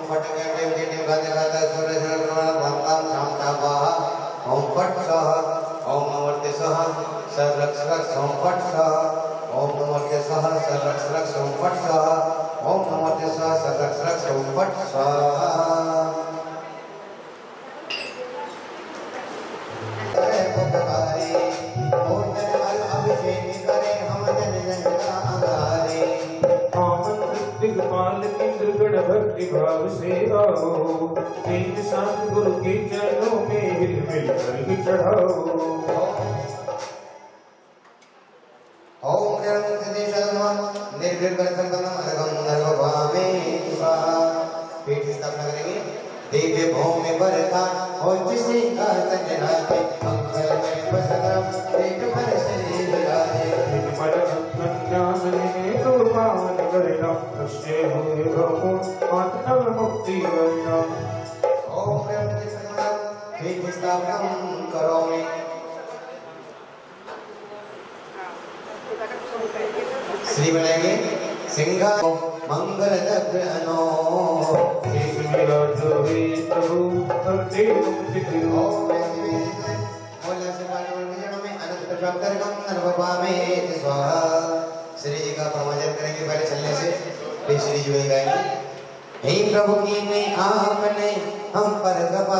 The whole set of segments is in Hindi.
फट गए देव गाते गाता सूर्य सर्वनाम राम राम शाम तावा ओम फट स्वाहा ओम नमस्ते स्वाहा सर्वरक्षक ओम फट स्वाहा ओम नमस्ते स्वाहा सर्वरक्षक ओम फट स्वाहा ओम नमस्ते स्वाहा सर्वरक्षक ओम फट स्वाहा भक्ति भाव से आओ तेज साथ गुरु के चरणों में हिल मिल कर ही चढ़ाओ। ओम निर्भीक पीठ स्थापना करेंगे दिव्य भूमि पर था और जिसे का तजराते मंगल में बसरम पेट पर से विराजे पर ज्ञान ने दुर्मान करना निश्चय हुए भवो आत्म मुक्ति वरना। ओम पीठ स्थापना करोमि श्री बनाएंगे सिंहा मंगल दग्नो श्री जी का प्रवचन करेंगे पहले चलने से फिर श्री जी वही गाएंगे। हे प्रभु की ने आपने हम पर कृपा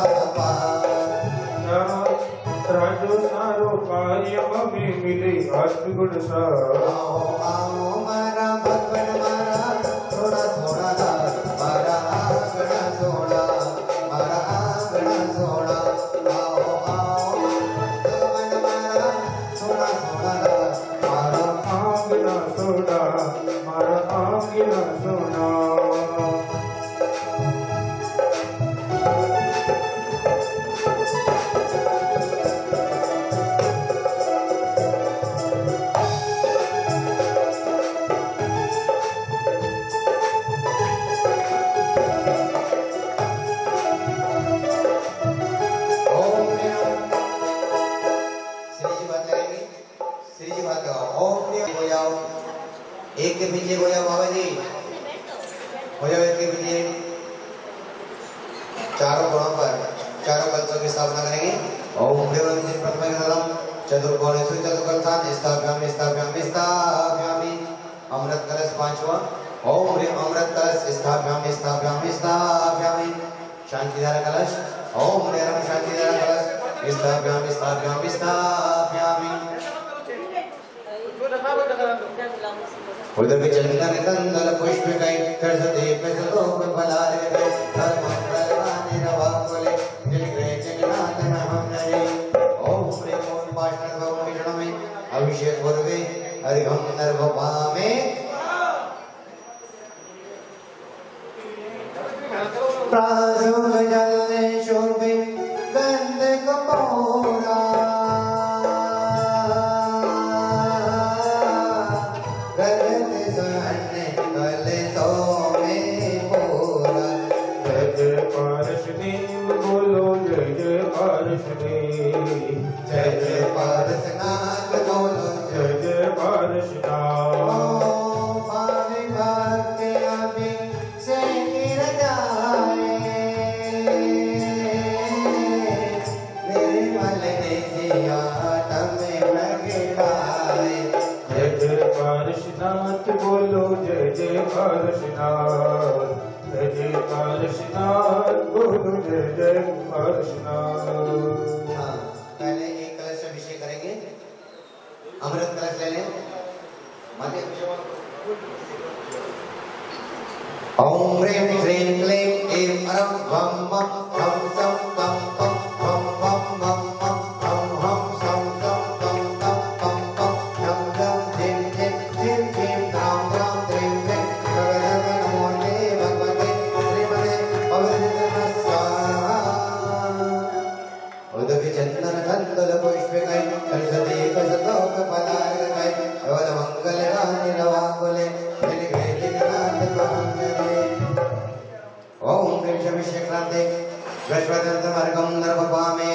राजो सारो कार्य में मिले आत्मगुण सारा आओ मारा भगवान मारा थोड़ा थोड़ा मारा आंगना सोना मारा आंगना सोना आओ आओ भगवान मारा थोड़ा थोड़ा मारा आंगना सोना मारा आंगना सोना। एक के पीछे हो जाओ बाबा जी हो जाओ एक के पीछे चारों कोणों पर चारों कलशों की स्थापना करेंगे। ओम देवरंजित प्रथम कलम चतुर्कोणेषु चतुर्कलशान स्थापयामि स्थापयामि स्थापयामि। अमृत कलश पांचवा ओम अमृत कलश स्थापयामि स्थापयामि स्थापयामि। शांतिधारा कलश ओम निरम शांतिधारा कलश स्थापयामि स्थापयामि स्थापयामि। उधर भी चंदन कंदल पुष्प कई करसते पैसो पे बलारे पे हर मंगल वाणी रवा बोले जिन ग्रह जगन्नाथ नाम नये। ओम प्रेम ओम पाषाण भव विष्णु में अभिषेक पूर्वे हरिहम नरभवा में प्रासुम जल शोभे गंध कपोरा जय जय पारसनाथ बोलो जय जय पारसनाथ। पानी भक्ति अभी से गिर जाए निर्मल ने दिया तमें प्रगटाए। जय जय पारसनाथ बोलो जय जय पारसनाथ जय जय पारसनाथ बोलो जय जय पारसनाथ। पहले एक कलश अभिषेक करेंगे अमृत कलश ले लें ओम ह्रीं श्रीं क्लीं ऐं अरं वं वं हं सं तं पं वं वं वं वं हं हं सं तं तं तं पं पं झं झं झिं झिं झिं झिं द्रां द्रां द्रीं द्रीं भगवते नमो भगवते श्रीमते भगवते स्वाहा। उदके चंदन कंदल पुष्प कई करसते कसतोक पदार कई केवल मंगल गानि रवा बोले जिन गए जिननाथ पांजरे। ओम प्रेम अभिषेक क्रांति वैश्वदंत मार्गम नरभपामे।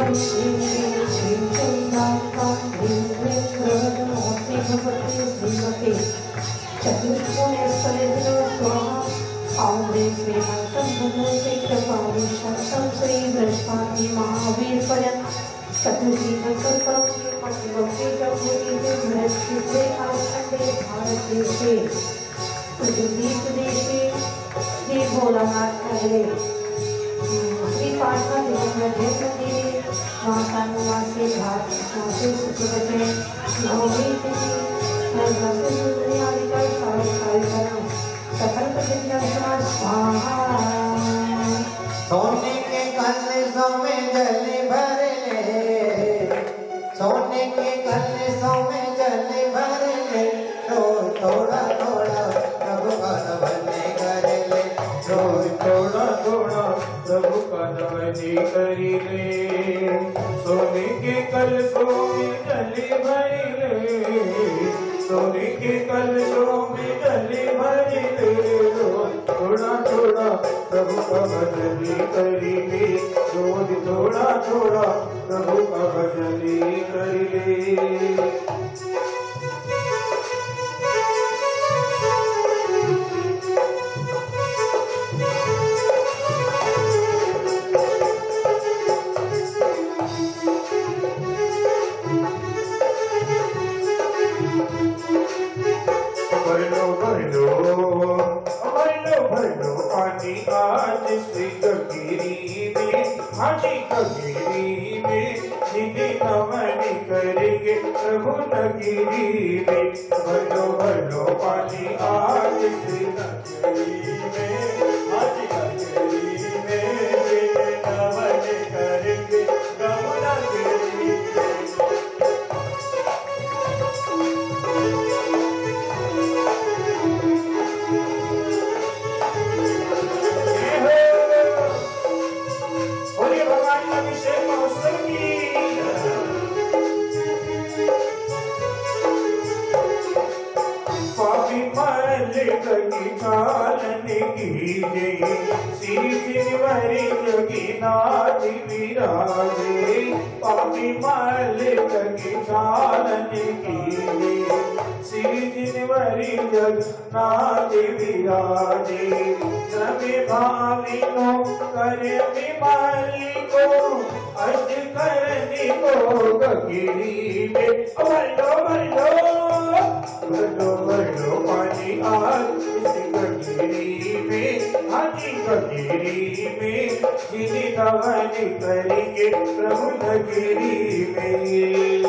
सोने के कलशों में जल भर ले, सोने के कलशों में जल भर ले, रोज थोड़ा थोड़ा प्रभु का नमन कर ले, रोज थोड़ा थोड़ा प्रभु का नमन कर ले। सोने के कलशों में जल भर ले, सोने के कलशों में जल भर ले, रोज थोड़ा थोड़ा प्रभु का भजन कर ले, रोज थोड़ा थोड़ा प्रभु का भजन कर ले। आज श्री कबीरी में, हाजी कबीरी में, जिन्हें नमन करेंगे प्रभु नगीरी में। भलो भलो पानी आज श्री कबीरी में, हाजी कबीरी में, जिन्हें नमन करेंगे प्रभु नगीरी में। जगन्नाथ विराजे, पापी मालिक की चालन कीजिए, श्री जिनवरी जगन्नाथ विराजे। सभी भाविनो करे मालिको, अष्ट करनी को गगिरी में। भलो भलो भलो भलो पानी आज इस गगिरी में, हाजी गगिरी में, जिन्हें नमन करेंगे प्रभु नगरी में।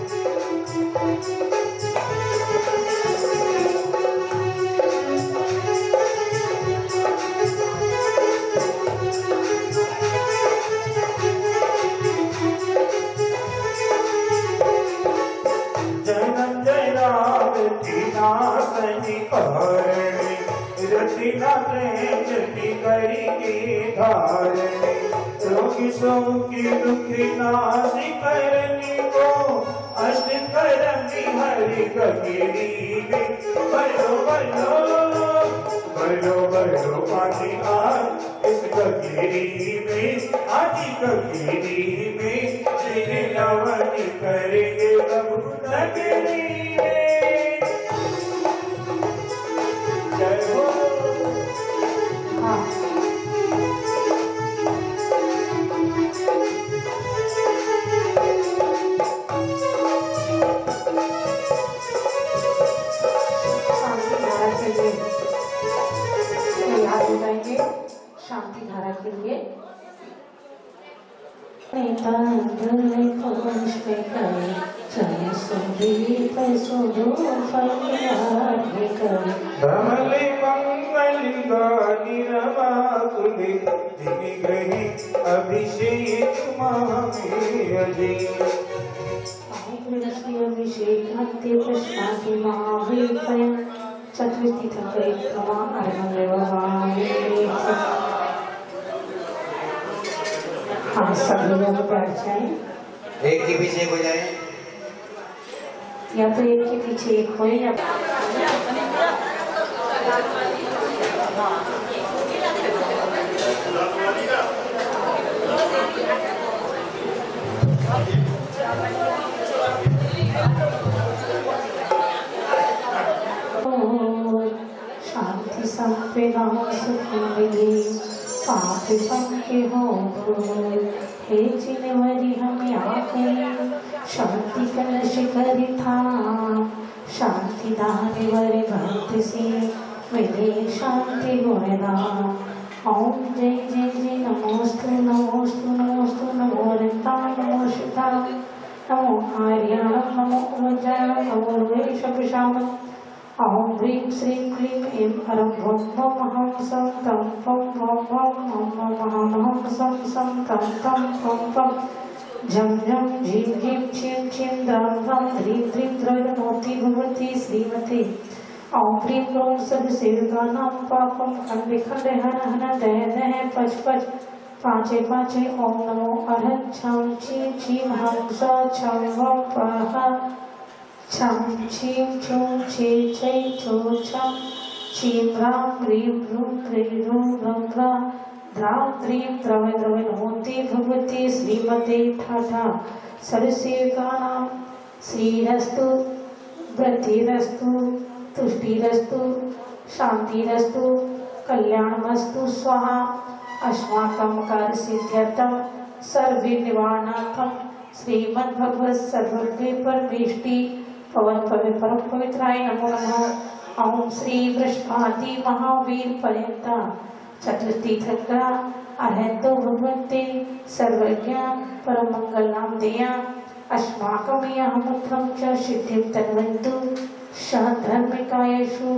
जन्म जय राम नासनी करणे, रतिना जति करी के धारणे, रोगी सौखी दुखी नासी करनी को, अष्ट करनी हरि गगिरी में। भलो भलो भलो भलो पानी आज इस गगिरी में, आजी गगिरी में, जिन्हें नमन करेंगे प्रभु नगरी में। जय हो। शांति धारा के लिए धमले मंगल गानी रमाकुले, जिनि ग्रही अभिषेक महामेय जी। अभिषेक हत्ते प्रश्नाति महावीर चतुर्थी परिक्रमा हाँ सभी लोग बैठ जाएं, एक के पीछे हो जाए, या तो एक के पीछे एक हो या शांति संवेदना सुखी पाप पंके हो हे जिनवरी हमें आके शांति कलश करी था शांति दाने वरे भक्त से मिले शांति गुणदान ओम जय जय जय नमोस्तु नमोस्तु नमोस्तु नमो रताय नमो शुद्धाय नमो आर्याणं नमो वज्राय नमो वैशपशाम ओम ह्रीं श्रीं क्लीं ऐं हरं भं मं हं सं तं पं वं वं मं मं हं सं सं तं तं पं पं झं झं झीं झीं छीं छीं द्रां द्रां ध्रीं ध्रीं द्रविणमूर्ति भगवती श्रीमती ओम ह्रीं क्लीं सर्वसेविकानां पापं खण्डे खण्डे हर हर दह दह पच पच पांचे पांचे ओम नमो अरहं छं छीं छीं हं स छं वं पः छं छीं छूं छे छै छो छं छीं ह्रां ह्रीं ह्रूं ह्रीं ह्रूं ह्रं ह्रां द्रां द्रीं द्रवय द्रवय नमोते भगवते श्रीमते ठाठा सर्वसेवकानां श्रीरस्तु वृद्धिरस्तु तुष्टिरस्तु शांतिरस्तु कल्याणमस्तु स्वाहा अस्माकं कार्यसिद्ध्यर्थं सर्वनिवारणार्थं श्रीमद्भगवत सर्वज्ञ परमेष्टि पवन परम पवित्राय नमो नमः ओम श्री वृषभाति महावीर पर्यंता चतुर्थीर्थकरा अरहतो भगवते सर्वज्ञ परम मंगल नाम देया अस्माकं यहमुत्रं च सिद्धिं तन्वन्तु धर्मिकायेषु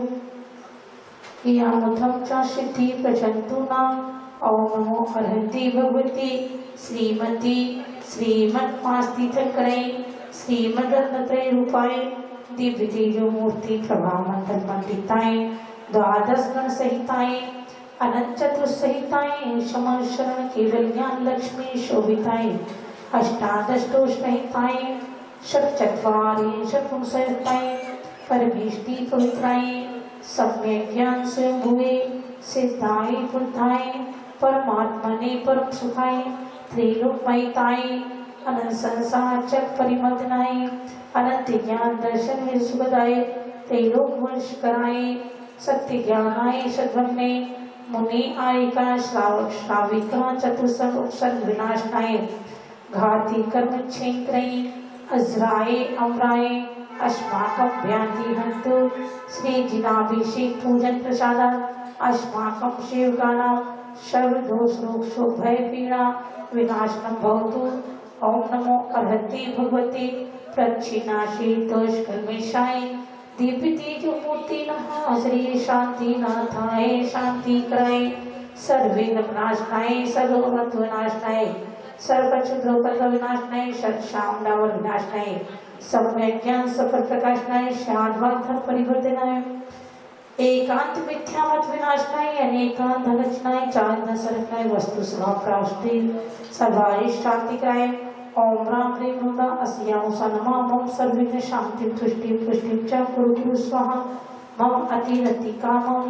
यहमुत्रं च सिद्धि प्रचन्तु नाम ओम नमो अरहति भगवती श्रीमती श्रीमत्मास्तीर्थकरै श्रीमद्रत्नत्रय रूपाय दिव्य तेजो मूर्ति प्रभा मंडल मंडिताय द्वादश गण सहिताय अनंत चतुर सहिताय समर शरण केवल ज्ञान लक्ष्मी शोभिताय अष्टादश दोष सहिताय षट्चत्वारि षट्गुण सहिताय परमेष्टि पवित्राय सम्यक ज्ञान से भुवे सिद्धाय बुद्धाय परमात्मने परम सुखाय त्रिलोकमयिताय अनंत संसार चक परिमर्दनाय अनंत ज्ञान दर्शन में सुखदाय त्रैलोक वंश कराए सत्य ज्ञानाय सद्ब्रह्मे मुनि आयिका श्रावक श्राविका चतुर्सर्ग उपसर्ग विनाशनाय घाती कर्म क्षेत्रय अजराय अमराय अस्माकं भ्यान्ति हन्तु श्री जिनाभिषेक पूजन प्रसादात् अस्माकं सेवकानां सर्वदोष रोग शोक भय पीड़ा विनाशनं भवतु ओम नमो अरहति भगवती प्रक्षिणाशी दोष कल्मेशाय दिव्य तेज मूर्ति नमः श्री शांति नाथाय शांति कराय सर्वविघ्न विनाशनाय सर्वव्रत विनाशनाय सर्वक्षुद्रोपद्रव विनाशनाय षट्शामडावर विनाशनाय सम्यक ज्ञान सफल प्रकाशनाय शाद्वाधर परिवर्तनाय एकांत मिथ्यामत विनाशनाय अनेकांत धनचनाय चांद सरकनाय वस्तु स्वभाव प्राष्टि सर्वारि शांति कराय ओम राम ह्रीं ह्रूं अस्यां सनमा मम सर्वविघ्न शांति तुष्टि पुष्टि च कुरु कुरु स्वाहा मम अतिरति कामं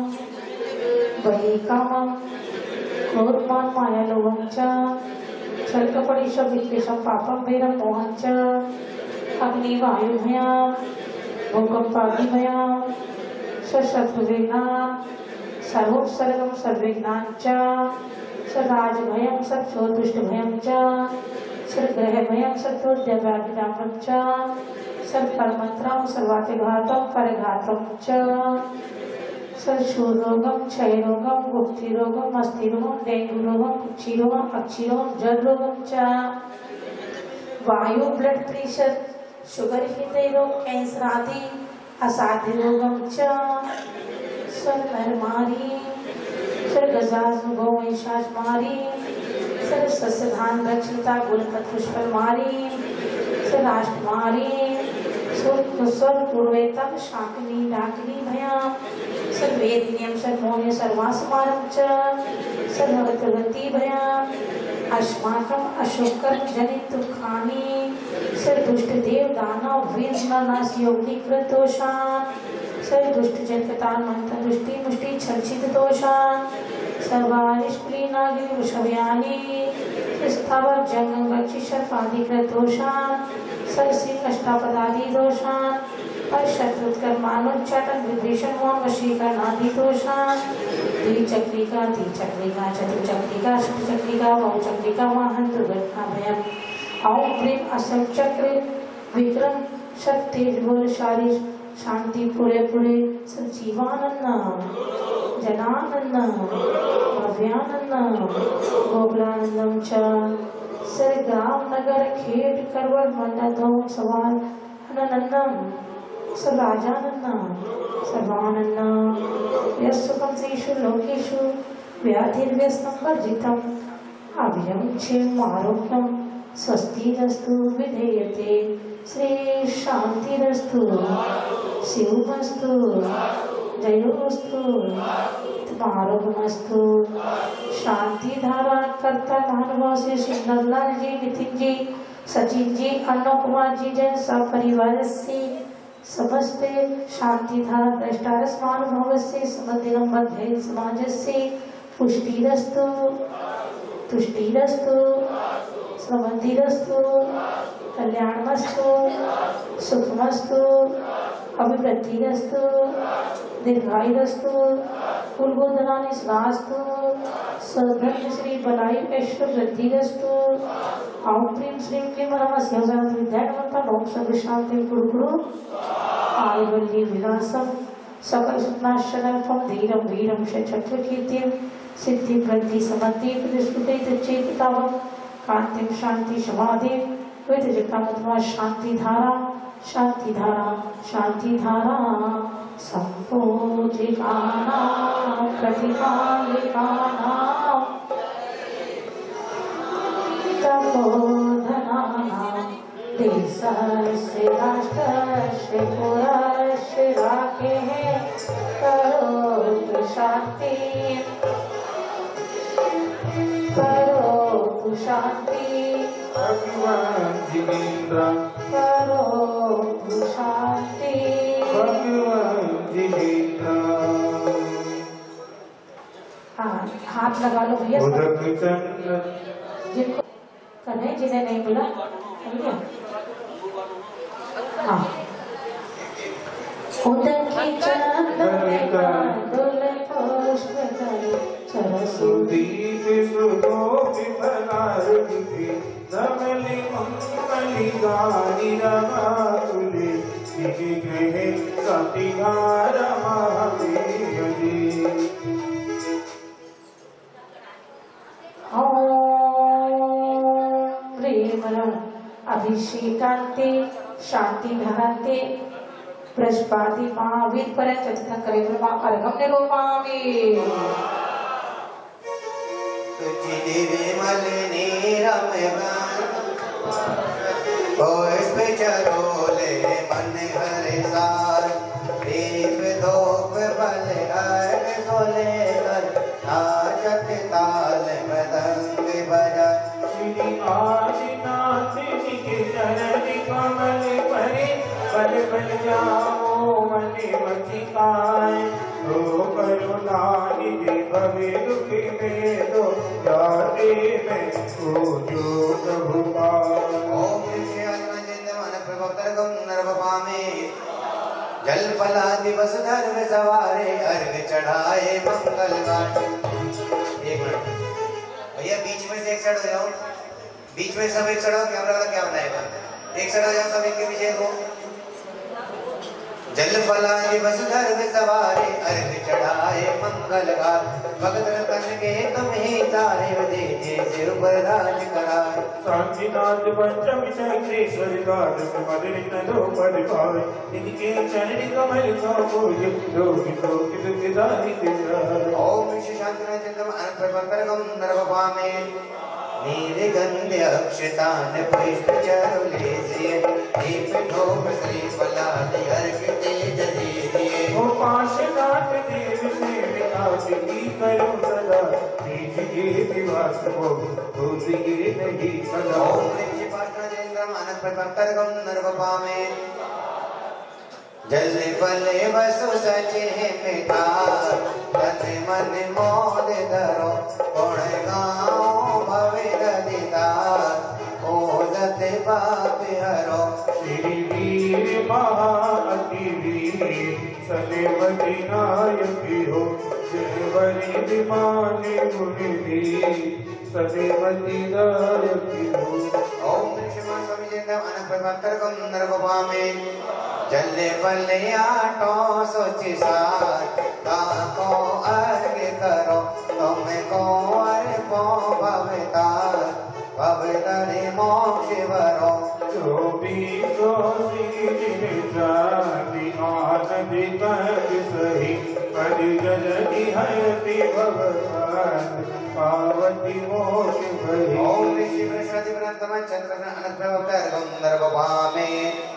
वही कामं क्रोधमान माया लोभं च छलकपटिश विद्वेषं पापं वीरं मोहं च अग्निवायुभयां भूकंपादिभयां शत्रुविघ्नान् सर्वोपसर्गं सर्वविघ्नान् च सराजभयं सत्सोदुष्टभयं च सर्वग्रहभयं सत्सोद्यव्याधिदामं च सर्वपरमन्त्रं सर्वातिघातं परघातं च सर्वशूरोगं क्षयरोगं गुप्तिरोगं अस्थिरोगं डेंगूरोगं कुक्षिरोगं अक्षिरोगं जलरोगं च वायु ब्लड प्रेशर शुगर हृदय रोग कैंसर आदि असाध्य रोगं च सर्वनरमारी सर्वगजासुगोमहिषासमारी सर्वसस्यधान रक्षिता गुणपत पुष्पमारी सर्वराष्ट्रमारी सर्वपूर्वेतम शाकिनी डाकिनी भयां सर्वेदिनियं सर्वमोह्य सर्वासमानं च सर्वगतवती भयां अस्माकं अशोकर्म जनित दुःखानि सर्वदुष्ट देव दानव वीर नरनाश योगिनी कृत दोषान् सर्वदुष्ट जनकतान मंत्र दृष्टि मुष्टि छलछित दोषान् सर्वारिष्क्ली नागिनी वृषभयानी स्थावर जंगम गच्छिषर्पादिकृतदोषान् सरसी कष्टापदादि दोषान् शत्रुत्कर्मानुच्चाटन विभीषण मोहन वशीकरणादि दोषान् द्विचक्रिका त्रिचक्रिका चतुर्चक्रिका षट्चक्रिका बहुचक्रिका वाहन दुर्घटना भयम् ओम प्रेम असम चक्र विक्रम सत्तेज बलशाली शांति पूरे पूरे संजीवानंद जनानंद भव्यानंद गोकुलानंदम च सरग्राम नगर खेट करवल मंडल सवाल अनंदम सर्वाजानंद सर्वानंद यस्सुखम सेषु लोकेषु व्याधिर्व्यस्तं वर्जितम् अभयं क्षेम आरोग्यं स्वस्तिरस्तु विधेयते श्री शांतिरस्तु शिवमस्तु जयोस्तु आरोग्यमस्तु शांति धारा कर्ता महानुभाव से सुंदरलाल जी नितिन जी सचिन जी अन्नू कुमार जी जैन सपरिवार से समस्त शांति धारा द्रष्टारस महानुभाव से समदिनं बद्धे समाज से पुष्टिरस्तु तुष्टिरस्तु समृद्धिरस्तु कल्याणमस्तु सुखमस्तु अभिवृद्धिरस्तु दीर्घायुरस्तु कुलगोधनानि स्वास्तु सद्धर्म श्री बलायु ऐश्वर्य वृद्धिरस्तु ओम प्रीम श्रीं क्लीं नमः योगानंद विद्यानंद ओम सर्व शांति गुरु आयुर्वल्ली विलासम सकल सुनाशनम धीरम वीरम शत्रु कीर्तिम सिद्धि प्रति समति प्रतिष्ठिते चेततावम कांतिम शांति समाधि विद्यकामत्मा शांति धारा शांति धारा शांति धारा संपूजिकाना प्रतिपालिकाना तपोधनाना देशस्य राष्ट्रस्य पुरस्य राखे करोतु शांति करोतु शांति भगवान जिनेन्द्र करोतु शांति भगवान जिनेन्द्र हाथ लगा लो भैया उदक चंद्र जिनको करने जिन्हें नहीं मिला हाँ उदकी चंद्र सुदीप सुगोप फलारती धमली मंगली गानी रमातुले किसी ग्रहे सतिहार महावीरजी अभिषेकांते शांति धरांते बृहस्पति महावीर पर चतुर्थ करे ब्रह्मा अर्घम निरूपामि तुझी देवी मलिनी रमगान पुष्प चरोले मन हरे सार दीप धूप बल अर्घ सोले कर नाचत ताल मृदंग बजा श्री आदिनाथ जी के चरण कमल परे बल बल जाओ मने मति पाए तो करुणा निधि भवे दुख में तो जाते मैं को जो प्रभु पाए ओम श्री आदिनाथ मन प्रभवतरगम नरवपामे जल फला दिवस धर्म सवारे अर्घ चढ़ाए मंगल गान। एक मिनट भैया बीच में से एक साइड हो जाओ, बीच में सब एक साइड हो, कैमरा वाला क्या बनाएगा, एक साइड हो जाओ सब एक के पीछे को। जल फला दिवस धर्म सवारे अर्घ चढ़ाए मंगल गान भगत रतन के तुम ही तारे दे सिर पर राज कराए। शांतिनाथ पंचम चक्रेश्वर गाद मदन दो परिवार इनके चरण कमल को पूज लोग दुख दारी दिया। ओम श्री शांतिनाथ चंद्रम अनंतरगम नरवपामे नीलगंध अक्षतान पुष्प चरुले से दीप धूप श्री फलादि अर्घ तेज दीजिए। ओ पाशनाथ देव सेविका की करो सदा दीजिए विवास को दूजिए नहीं सदा। ओम श्री पाशनाथ चंद्रम अनंतरगम नरवपामे जल्दी पले बसु सचे पिता तन मन मोद धरो गुण गाओ भवे ददिता ओजत पाप हरो श्री वीर महाअति वीर सलेवति नायक हो देवरी विमानी गुणवीर सलेवति नायक हो। ओम श्रीमान स्वामी जिंदम अनपवर्तकम नरगोपामे जल्ले पल्ले आटो सोचि सार ताको अर्घ करो तुमको अर्पो भवतार भवतरे मोक्ष वरो जो भी सोची जाति आनंद कर सही परिजन निहति भवतार पावती मोक्ष भई। ओम ऋषि वृषादि व्रतम चंद्रन अनपवर्तकम नरगोपामे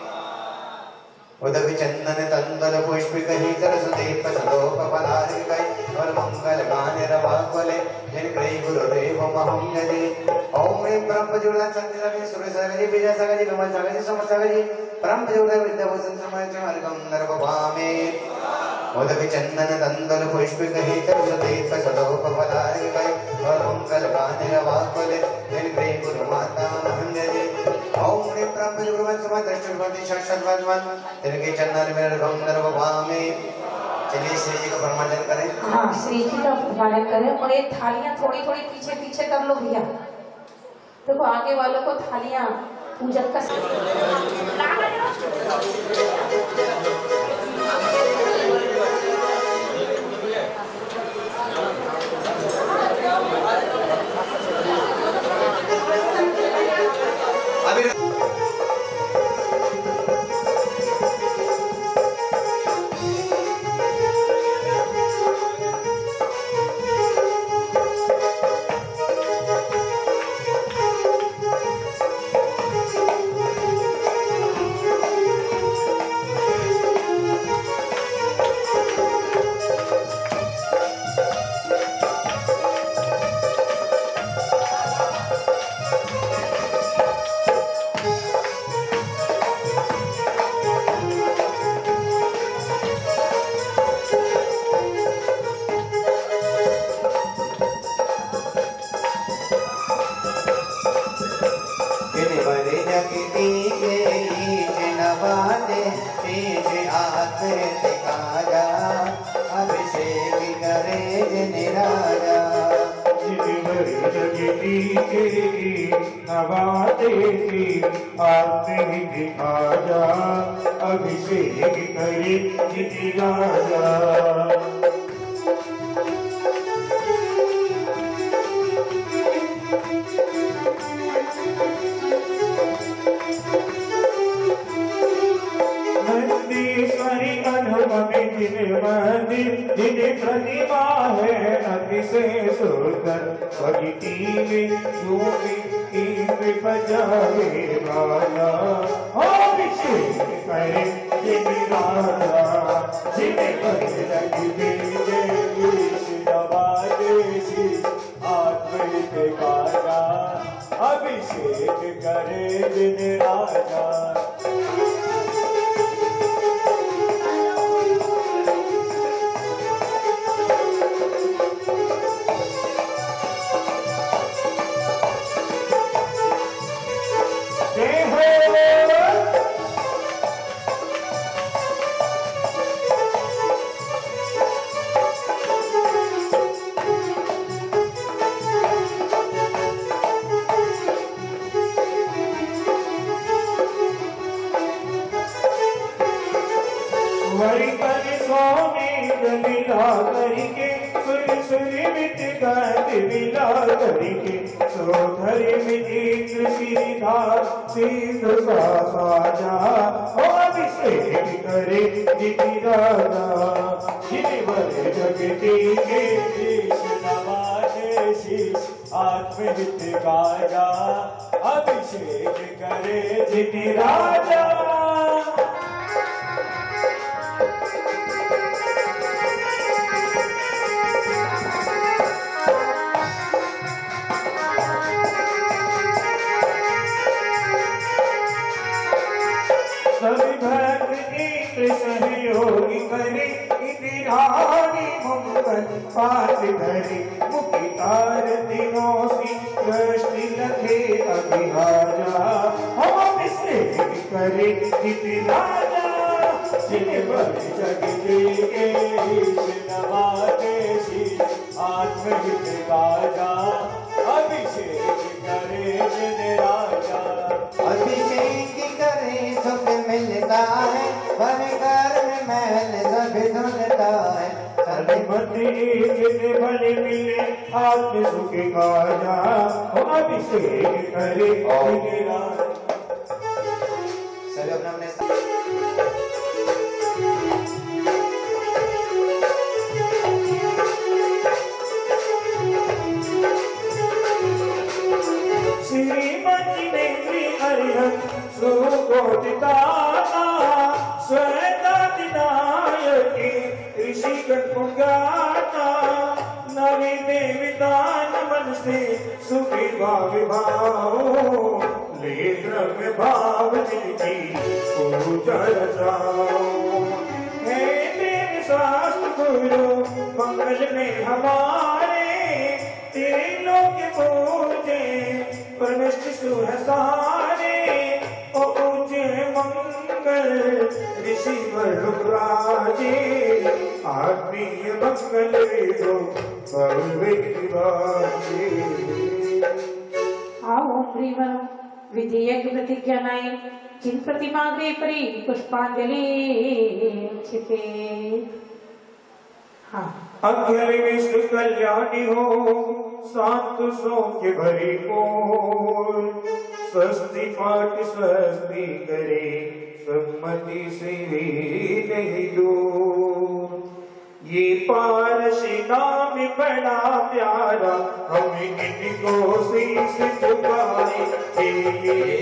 उदक चंदन तंदल पुष्पिक ही सरस्वती पसलोक पलारिक और मंगल गान रवाकुले जिन क्रय गुरुदेव महं यदि ओम ह्रीं ब्रह्म जुड़ा संजय सूर्य सागरी बीजा सागरी विमल सागरी समर सागरी ब्रह्म जुड़ा विद्या भूषण समय चमरकम नरगोपामे उदक चंदन तंदल पुष्पिक ही सरस्वती पसलोक पलारिक और मंगल गान रवाकुले जिन क्रय गुरु माता महं यदि ओम ह्रीं ब्रह्म जुड़ा समय दृष्टि शाश्वत भगवान तिनके चंदन में रघुम नरगोपामे। चलिए श्री जी का प्रमाणन करें। हाँ, श्री जी का प्रमाणन करें और ये थालियां थोड़ी थोड़ी पीछे पीछे कर लो भैया। देखो आगे वालों को थालियां पूजन का अभिषेक करे जिति राजा। नंदीश्वरी अनुपमी जिन मंदिर जिन प्रतिमा है अतिशय सुंदर भक्ति में जोगी बजावे वाला अभिषेक करे जिन राजा जिन आत्मिका अभिषेक करे जिन राजा। अभिषेक करे जिति राजा जिन जगती के शीश नवाजे शीश आत्महित गाया अभिषेक करे जिति राजा। सभी भक्त इंद्र पास धरे मुखी तार दिनों सी दृष्टि लखे अभी आजा हम अभिषेक करे जित राजा जिन्हें बल जग के नवाते शीश आत्महित राजा अभिषेक करे जिन राजा अभिषेक करे सुख मिलता है वर घर में महल सब धुलता है सर्वमति जिन्हें बल मिले आत्म सुख काजा अभिषेक करे जिन राजा सभी अपना अपने श्रीमती ने हरिहर सुगोदिताना स्वदादिनायकी ऋषि गणगाता नवी देवी दान मन से सुखी भाव भाव ले द्रव्य भाव जिनकी पूजा रचाओ हे देव शास्त्र गुरु मंगल में हमारे तेरे लोग पूजे परमेश्वर सुहसारे ओ पूजे मंगल ऋषि वरुराजे आत्मीय मंगल वेदो भगवती आओ प्रियवर विधेयक प्रतिज्ञानाएं जिन प्रतिमा के परी पुष्पांजलि छिपे हाँ अखिल विश्व कल्याणी हो सात सौ के भरी को स्वस्ति पाठ स्वस्ति करे सम्मति से नहीं दो ये पारसी नाम बड़ा प्यारा हमें इनको शीश झुकाए ये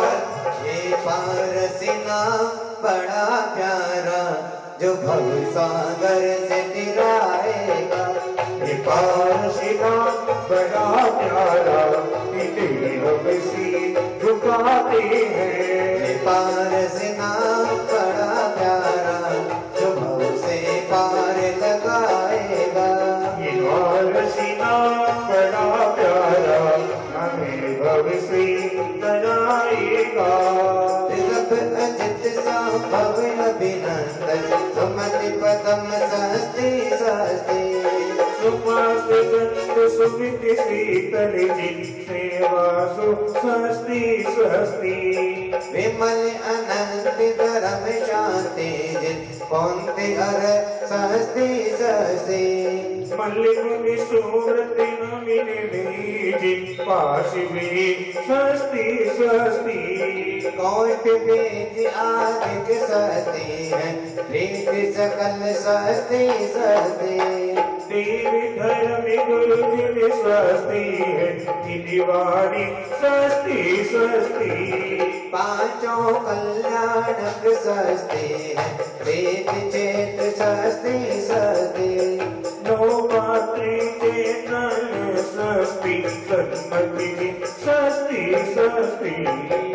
पारसी नाम बड़ा प्यारा जो भव सागर से तिराएगा ये पारसी नाम बड़ा प्यारा इन्हें हम शीश झुकाते हैं ये पारसी नाम बड़ा प्यारा जो भव से पार लगाएगा ये पारसी नाम बड़ा प्यारा हमें भविष्य कराएगा अजित संभव अभिनंदन सुमति पदम सहस्ती सहस्ती सुमस्त गंध सुमिति शीतल जिन सेवा सुहस्ती सहस्ती विमल अनंत धर्म शांति जिन कौंते अर सहस्ती सहस्ती मल्लिक सूरत नमिनी जिन पाशिवी सहस्ती सहस्ती कौट बेज आदिक सहस्ती है रीति सकल सहस्ती सहस्ती देवी धर्म गुरु जिन स्वस्ति है दिवाणी स्वस्ति स्वस्ति पांचों कल्याणक सहस्ती है वेद चेत सहस्ती सहस्ती नौ मात्रे चेतन स्वस्ति सन्मति स्वस्ति स्वस्ति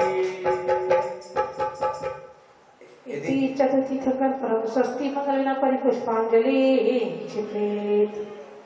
चतुर्थी थकर परम स्वस्ति मंगलना परिपुष्पांजलि छिपेत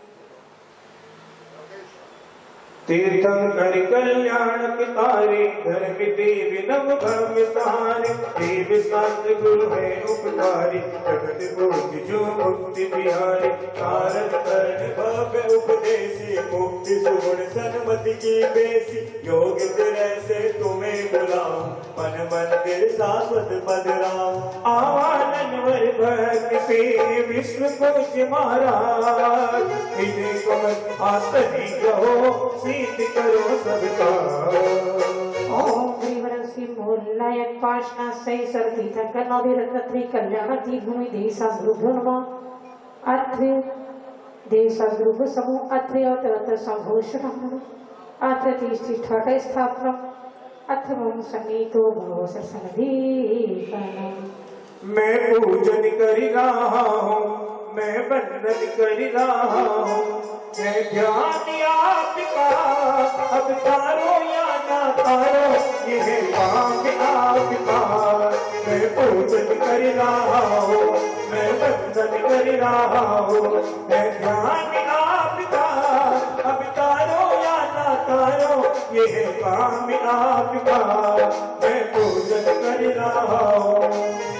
तीर्थं कर कल्याण पितारे धर्म देवी नव भव्य सारे देव संत गुरु है उपकारी जगत बोध जो मुक्ति बिहारी कारण करण भव्य उपदेशी मुक्ति सुगुण सन्मति की बेसी योग तेरे से तुम्हें बुलाओ मन मंदिर शाश्वत पद राम आवानन वर भक्त से विश्व पूज्य महाराज विजय कुमार आसनी कहो सिद्ध करो सबका ओम श्री मूलनायक पाशना सही सरती थकर नवरत्न कल्याणती भूमि देशा गुरुभ्यो अत्र देशा गुरु समूह अत्र अत्र संभूषणम् अत्र तिष्ठित स्थापनम् अत्र मम सन्नीतो भव सरसनदीपनम् मैं पूजन कर रहा हूँ मैं वंदन कर रहा हूँ मैं ध्यान आपका अब तारो या ना तारो ये काम आपका मैं पूजन कर रहा हूँ मैं वंदन कर रहा हूँ मैं ध्यान ये है काम आपका, मैं पूजन कर रहा हूँ।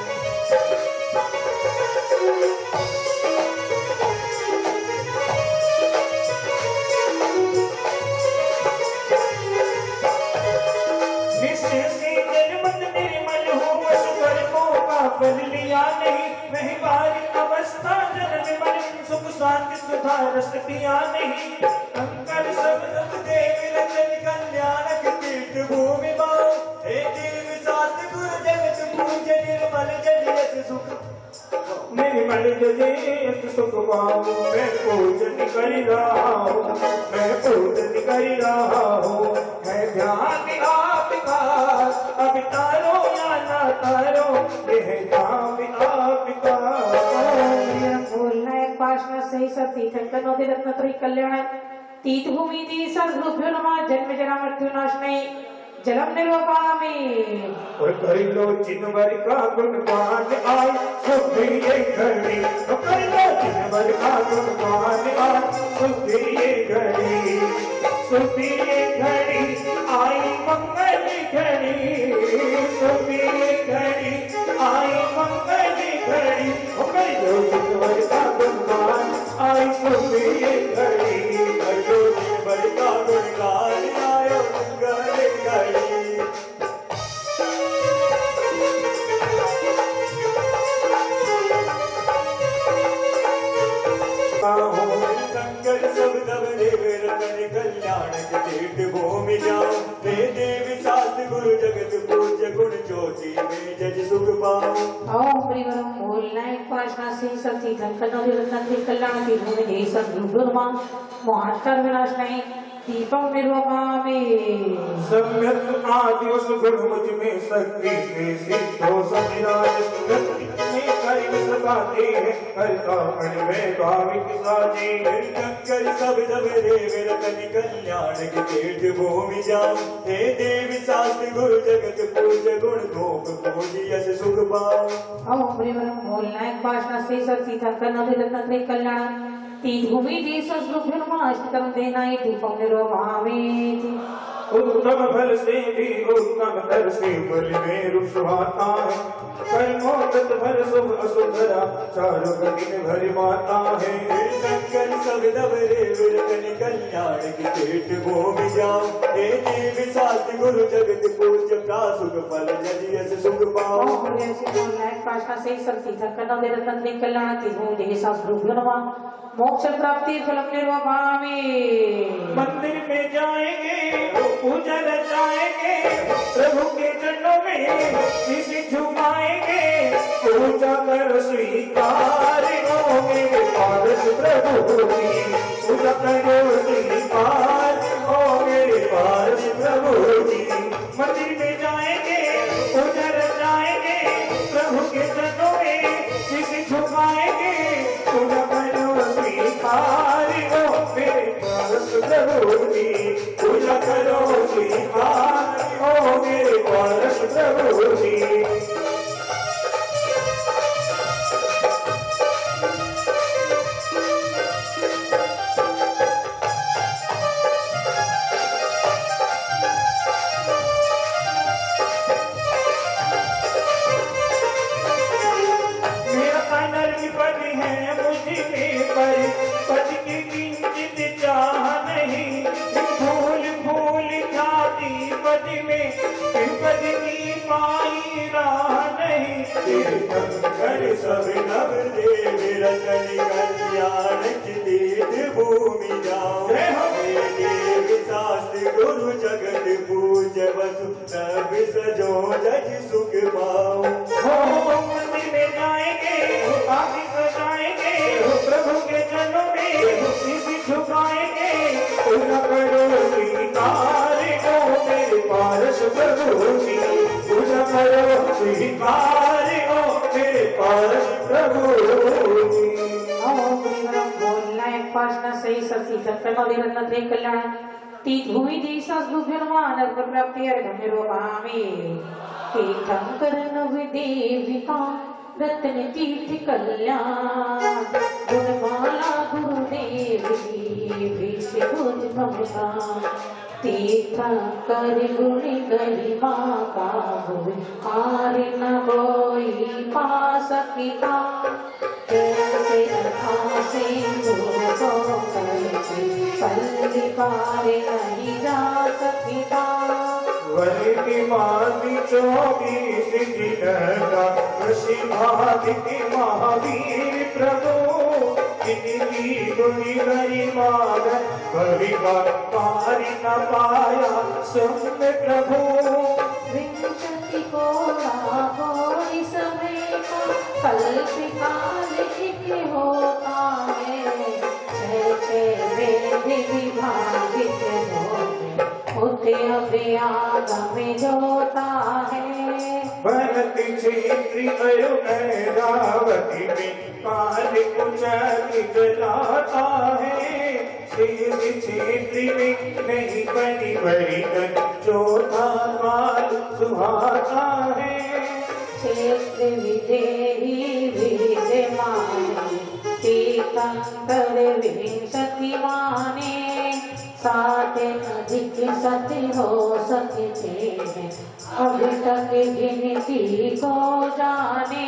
फल लिया नहीं, व्यवहारिक अवस्था जन्म मन सुख शांति सुधा रस पिया नहीं। कंकर सब देव रचन कल्याणक तीर्थ भूमि माओ, हे देव सात गुरु जगत पूज्य निर्मल जलियत सुख, निर्मल जलियत सुख पाओ। मैं पूजन कर रहा हूँ, मैं पूजन कर रहा हूँ, मैं ध्यान आपका, अब तारो या ना तारो, ये है काम आपका। बोलना एक पाशना सही सती थकनो दे रत्न त्रय कल्याण तीत भूमि दी सर्वभ्यो नमः। जन्म जरा मृत्यु नाशने जलम निर्वापामि। और कर लो जिनवर का गुणगान आए सुधी ये घड़ी, कर लो जिनवर का गुणगान आए सुधी ये घड़ी, सुधी ये घड़ी आई मंगल घड़ी, सुधी ये घड़ी आई मंगल घड़ी। कर लो जिनवर का गुणगान आए सुधी ये घड़ी, कर लो जिनवर का गुणगान आए मंगल घड़ी। कंकर सब दबरे रतन कल्याण के तीर्थ भूमि जाओ, हे देवी शास्त्र गुरु जगत पूज्य गुण ज्योति में जज सुख पाओ। ओम प्रियवरम बोलना एक पाशना सही सती थकनो दे रत्न त्रय कल्याण तीत भूमि दी सर्वभ्यो नमः। मोहात्कार विनाश नहीं दीपम निर्वापामि। सम्यक आदि उस गुण मुझ में शक्ति से सिद्धो समिराज, में कर सकाते हैं करता मन में भाविक साजे। कंकर सब दबरे रतन कल्याण के तीर्थ भूमि जाओ, हे देवी शास्त्र गुरु जगत पूज्य गुण धूप पूजी यश सुख पाओ। ओम प्रियवरम बोलना एक पाशना सही सती थकनो दे रत्न त्रय कल्याण तीत भूमि दी सर्वभ्यो नमः। अष्टकम देनाय दीपम निर्वापामि। उत्तम फल से भी उत्तम तर से फल में रूप सुहाता है, कर्मोदत फल शुभ असुधरा चारों गति में भरी माता है। कंकर सब दबरे रतन कल्याण के तीर्थ भूमि जाओ, हे देवी शास्त्र गुरु जगत पूज्य सुख फल जज यश सुख पाओ। पाशना से सती थकनो दे रत्न त्रय कल्याण तीत भूमि दी सर्वभ्यो नमः। मोक्ष प्राप्ति फलम निर्वापामि। मंदिर में जाएंगे पूजा रचाएंगे, प्रभु के चरणों में शीश झुकाएंगे, पूजा कर स्वीकार हो मेरे पारस प्रभु की, पूजा करो स्वीकार हो मेरे पारस प्रभु की। मंदिर में जाएंगे पूजा रचाएंगे, प्रभु के चरणों में शीश झुकाएंगे, पूजा करो स्वीकार हो मेरे पारस प्रभु की, पूजा करो स्वीकार हो मेरे पारस प्रभु की। पद की किंचित चाह नहीं, फूल फूल जाती पद में, पद की पाई राह नहीं। कंकर सब नव देव रतन कल्याण की तीर्थ भूमि जाओ, हे देव शास्त्र गुरु जगत पूज्य वसु सब सजो जज सुख पाओ। मंदिर में जाएंगे आदि जाएंगे, प्रभु के चरणों में शीश झुकाएंगे, पूजा करो स्वीकार हो मेरे पारस प्रभु की, पूजा करो स्वीकार हो मेरे पारस प्रभु की। ओम प्रियवरम बोलना एक पाशना सही सती थकनो दे रत्न त्रय कल्याण तीत भूमि दी सर्वभ्यो नमः। नरक प्राप्ति अर्घम निर्वापामि। तीर्थंकर नव देविका रत्न तीर्थ कल्याण, गुणमाला गुरुदेव की भीष्म भूज भवता। तीर्थंकर गुणी गरिमा का भूल हार न कोई पा सकिता। जैसे था सिंधु को करके पल्ली पार नहीं जा सकिता। वर्तमानी 24 जिनका ऋषि भादिति महावीर प्रभु इनकी गुणी गरिमा कविका पार न पाया सुन प्रभु। विंशति कोटि समय का कल्पिकाल एक होता है। छह वेद विभाजित होते अव्यागम जोता है। भरत क्षेत्री अयोध्यावती में काल कुचक जलाता है। शेष क्षेत्री में नहीं बनी वरिकन चौथा काल सुहाता है। क्षेत्र विजयी विजयमाने तीर्थंकर विंशति माने। सात अधिक सत्य हो सकते हैं अभी तक गिनती को जाने।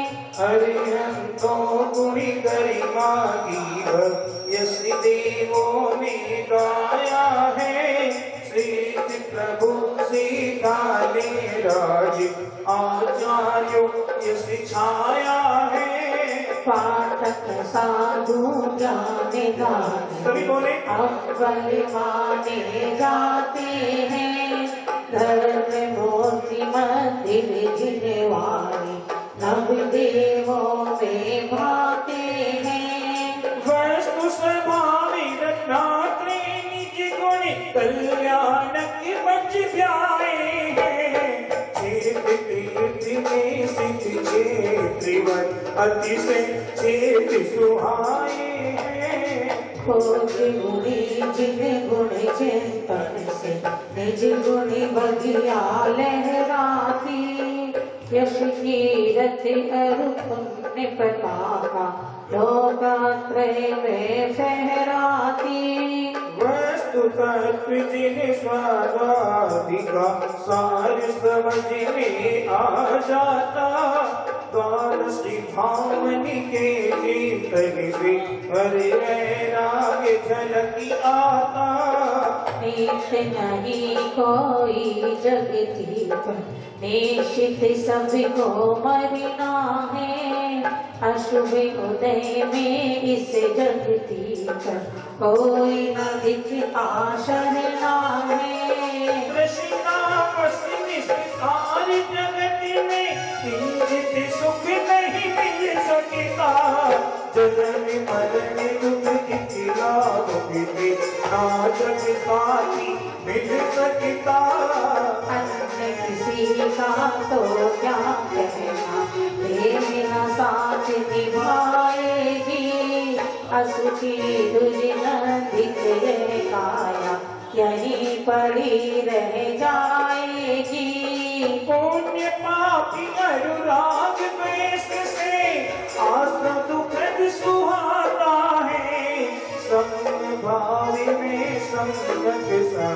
अरिहंतो गुणी गरिमा की यश देवों ने गाया है। श्री प्रभु सीता ने राज आचार्यों यश छाया है। पाठक साधु जाने गाने अव्वल माने जाते हैं। धर्म मूर्ति मंदिर जिनवारे नव देवों में भाते हैं। वस्तु स्वभाविक रत्नात्रे निज गुण कल्याणक बच जाए हैं। क्षेत्र तीर्थ में स्थित क्षेत्रिवत अतिशय क्षेत्र सुहाए हैं। खोज गुणी जिन गुण चिंतन से निज गुणी बगिया लहराती। यश कीरत अरु पुण्य पताका लोकत्रय में फहराती। वस्तु तत्व जिन स्वादाधिका सार समझ में आ जाता। द्वादश भावनी के चिंतन से हरे राग झलकी आता। नीच नहीं कोई जगती पर निश्चित सबको मरना है। अशुभ उदय में इस जगती पर कोई न दिखता शरणा है। सारी जगत में किंचित सुख नहीं मिल सकता। जन्म मरण दुख की लाभ भी ना जग साथी मिल सकता। अन्य किसी का तो क्या कहना मेरा साथ निभाएगी। असुखी दुर्जन दिख काया यहीं पड़ी रह जाएगी। पुण्य पापी अनुराग द्वेष से आस्था दुखद सुहाता है। समभावी में संगत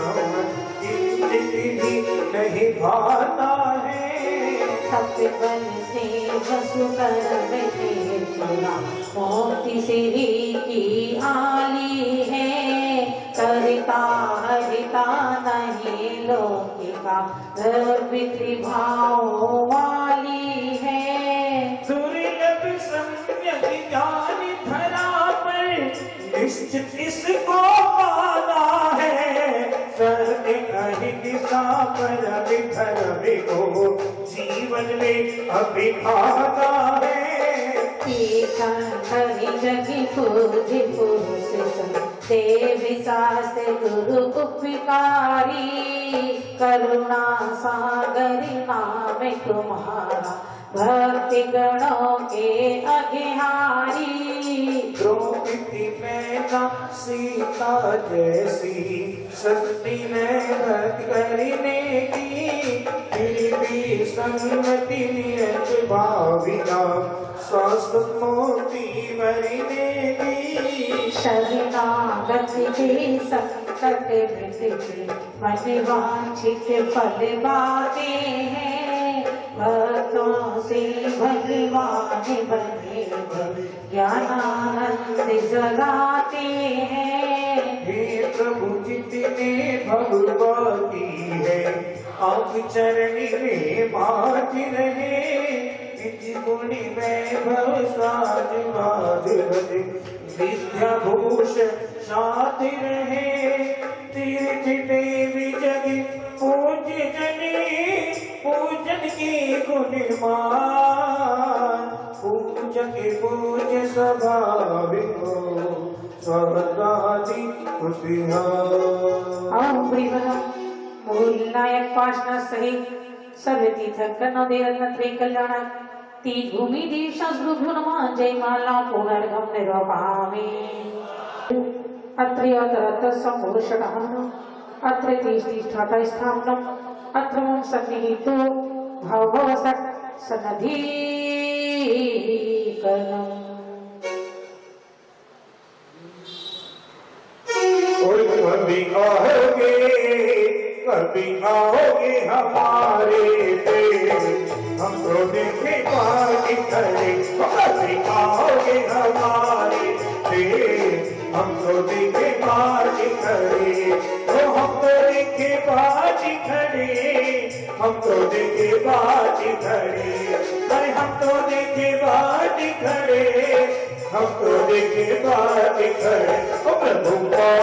भी नहीं भाता है। सतबल से वसु कर चुरा मोती सिरी की आली है। करता हरिता नहीं लौकिका विभाव वाली है। दुर्लभ सम्यक ज्ञान धरा पर निश्चित इसको पाना है। सत्य कही दिशा पर अभिधर्म को जीवन में अभिभाता है। तीर्थंकरी जगी पूज पुरुष देवी शास्त्र गुरु उपकारी। करुणा सागरी नाम तुम्हारा भक्ति गणों के अघिहारी। द्रौपदी मैना सीता जैसी शक्ति ने भक्त करने की। फिर भी सम्मति नियत भाविना शाश्वत मोती भरने की। शरणागति की शक्ति सकते वृद्धि मन वांछित फल पाते हैं भक्तों से भगवान बने ज्ञानानंद जगाते हैं। हे प्रभु जितने भगवती है आप चरण में बात रहे निज गुण वैभव साज माधव विद्या भूषण साथ रहे तीर्थ देवी जग पूज्य जने पूजन की गुणमान पूजक पूज्य स्वाभाविक स्वर्गादि खुशियाँ। मूलनायक पाशना सहित सर्वतीर्थ कन्नदेरत्न कल्याण तीज भूमि दीक्षांश गुरुनमान जय माला पुनर्गम निरपामि अत्रि अतरत संभूषणहन अत्रि तिष्ठति स्थानम अत्र मम सन्निहितो भवसत् सन्निधि कर्णम। और कभी आओगे हमारे देश हम तो देखे पानी खड़े कभी आओगे हमारे देश हम तो देखे पानी खड़े तो हम तो देखे पानी खड़े हम तो देखे पानी खड़े अरे हम तो देखे पानी खड़े हम तो देखे पानी खड़े ओ प्रभु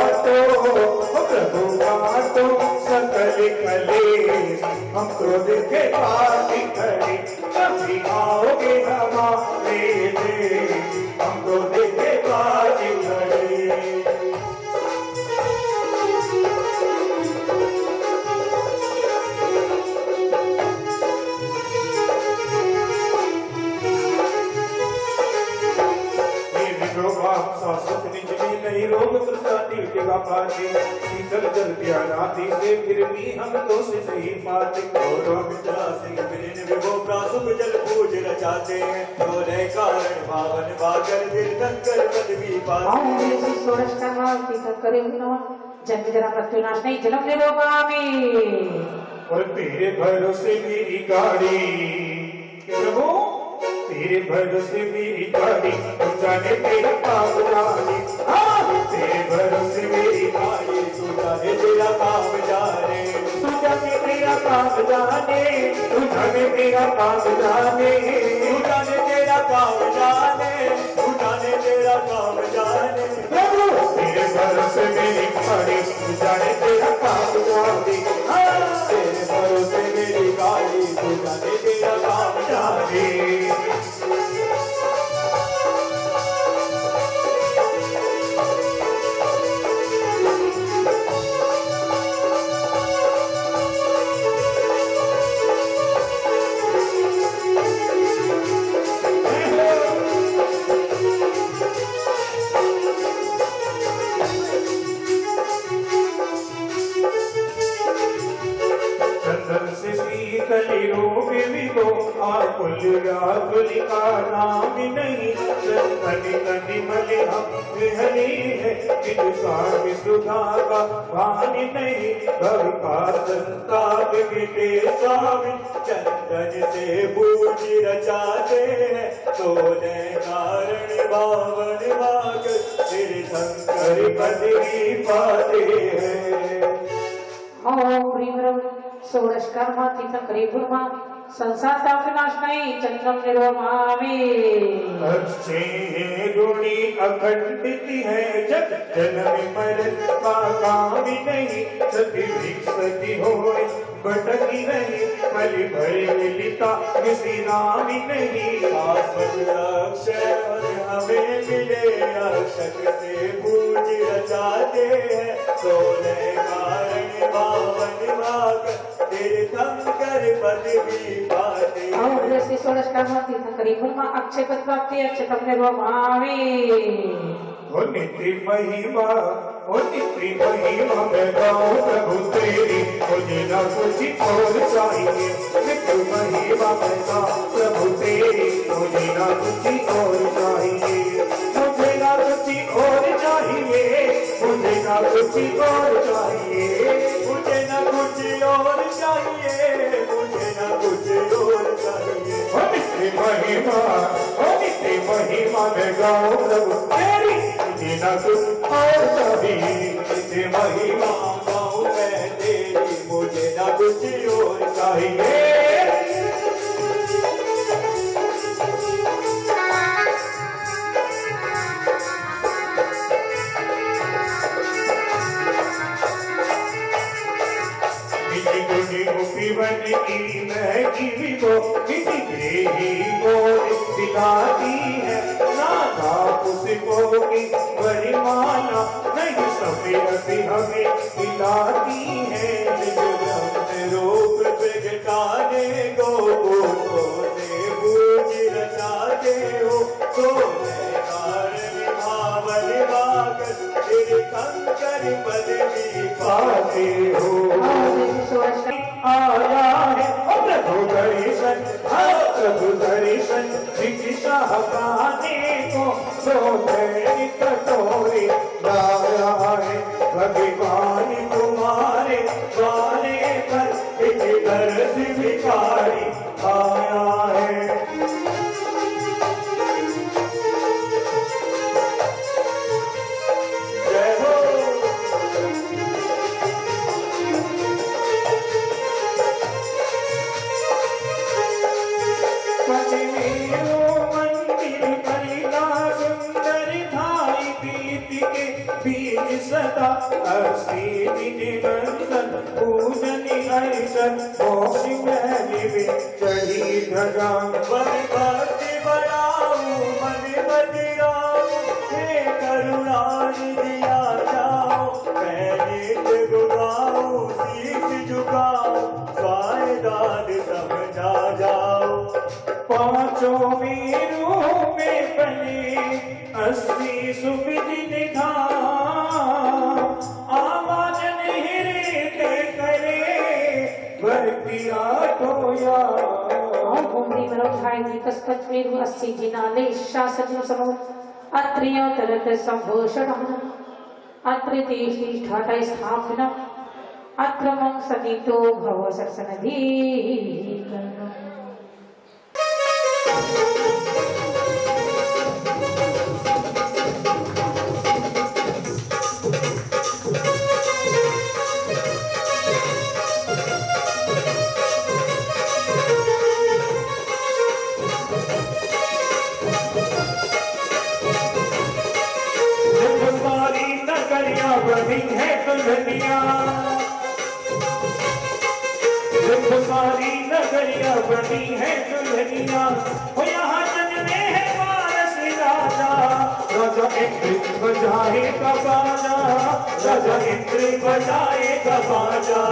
बातो सकल कले हम तो देखे पानी खड़े कभी आओगे हमारे देश हम तो देखे पानी खड़े। नहीं रोग प्रसादी जगह पाते शीतल जल प्यालाती से फिर भी हम तो से नहीं पाते रोग त्रासी मिलन विभो प्रासुक जल पूज रचाते हैं बोले कारण भावन भाकर तीर्थंकर पदवी पाते ओम सोरष्टमा तीर्थंकरे नमः जन्म जरा मृत्यु नाश नहीं जन्म निरोगामी और तेरे भरोसे मेरी गाड़ी प्रभु तेरे भरोसे मेरी गाड़ी तू जाने तेरा काम जाने तेरे भरोसे मेरी गाड़ी तू जाने तेरा काम जाने तू जाने तेरा काम जाने तू जाने तेरा काम जाने तू जाने तेरा काम जाने तू जाने तेरा काम जाने प्रभु तेरे भरोसे मेरी गाड़ी तू जाने तेरा काम जाने तेरे भरोसे मेरी गाड़ी तू जाने तेरा काम जाने। का नाम नहीं तनि तनि मले हम हरी है स्वामी सुधा का वाणी नहीं भव का संताप मिटे स्वामी चंदन से बूझ रचाते हैं सोने कारण बावन भाग तेरे शंकर पदवी पाते हैं। ओम ह्रीं षोडशकर्मा तीर्थंकरे गुरुमा संसार का विनाश नहीं चंद्रम निरोमामि अच्छे गुणी अखंडित है जग जन्म मरण का कामी नहीं सती विकसती हो भटकी नहीं बलि भय लिता किसी नामी नहीं शाश्वत अक्षय हमें मिले अक्षक से पूज रचाते हैं सोने कारण बावन भाग तेरे शंकर पदवी पाते और जैसे षोडशकर्मा तीर्थंकरे गुरुमा अक्षय पद प्राप्ति अक्षतम निरोमामि ओ नित्य महिमा मैं गाऊं प्रभु तेरी मुझे न कुछ और चाहिए नित्य महिमा मैं गाऊं प्रभु तेरी मुझे न कुछ और चाहिए मुझे न कुछ और चाहिए मुझे ना कुछ और चाहिए, मुझे ना कुछ और चाहिए, मुझे ना कुछ और चाहिए। ओ नित्य महिमा में गाऊं प्रभु तेरी, मुझे ना कुछ और चाहिए, नित्य महिमा गाऊं मैं तेरी, मुझे ना कुछ और चाहिए। बन की महकी वो मिट्टी को दिखाती है, नाथा उसको की बड़ी माला नहीं सफेद हमें दिलाती है। रूप प्रगटाने को से बूझ रचाते हो, तो भावन बाकर तेरे कंकर पद भी पाते हो। आया है प्रभु दर्शन, प्रभु दर्शन शिक्षा पाने को, तो कटोरे लाया है भगवान तुम्हारे द्वारे पर, एक दर्द भिखारी आया है। जय हो। सदा अस्सी निरंतर पूजन हरिशन, मोक्ष महल चढ़ी ध्वजा। भक्ति बढ़ाऊं मन बदलाऊं, हे करुणा दिया जाओ, मैं गुगाऊं शीश झुकाऊं, स्वायदाद समझा जाओ। पांचों वीरों में बने 80 सुविधि निधान, आवाज नहीं रे करे भक्ति आटोया। भूमि मरोधाय दिकस्पत मेरु 80 जिनाले शासजम समो अत्रियो तरत संभूषणम, अत्र देशी ठाटा स्थापना, अत्र मं सदितो भव सरसनधी। बनी है दुल्हनिया, सारी नगरिया बनी है दुल्हनिया, वो यहाँ जन्मे है वारस राजा, राजा इंद्र बजाएगा बाजा, राजा इंद्र बजाएगा बाजा।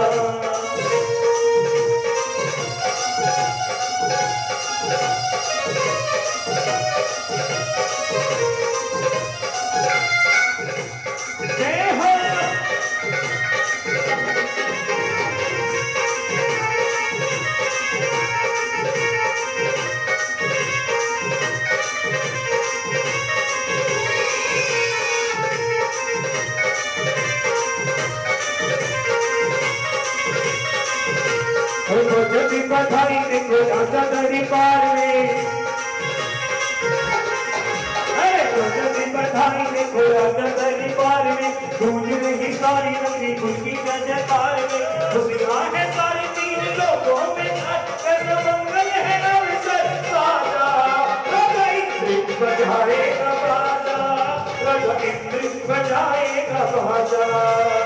जब बधाई देखो राजा दरबार में, जब बधाई देखो राजा दरबार में, गूंज रही सारी नगरी उनकी जयकार में, खुशियां है सारी तीन लोगों में, मंगल है अवसर साजा, राजा इंद्र बजाएगा बाजा, राजा इंद्र बजाएगा बाजा।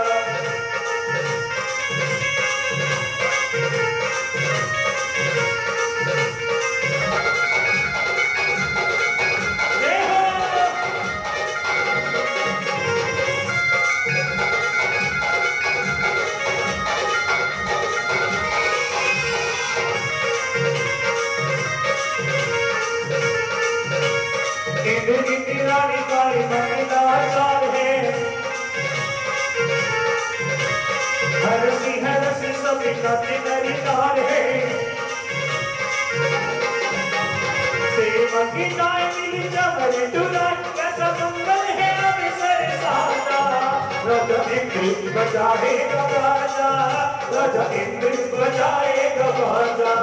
की जाए मिली जबर दुल्हन, कैसा मंगल है अवसर साजा, राजा इंद्र बजाएगा बाजा, राजा इंद्र बजाएगा बाजा।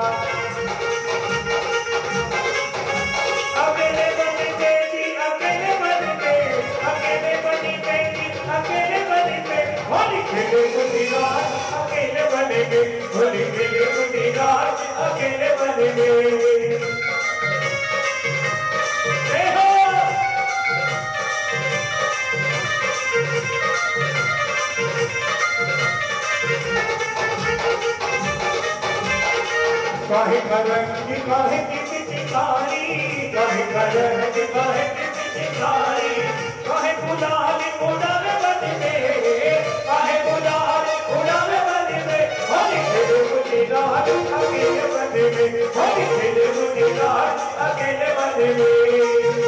अकेले बनेंगे जी, अकेले बनेंगे, अकेले बनेंगे जी, अकेले बनेंगे, होली खेले पूरी रात अकेले बनेंगे, होली खेले पूरी रात अकेले बनेंगे। काहे करंग काहे किसी चिकारी, काहे करंग काहे किसी चिकारी, काहे गुलाल उड़ावे बनते, काहे गुलाल उड़ावे बनते, होली खेले मुझे रात अकेले बनेंगे, होली खेले मुझे रात अकेले बनेंगे।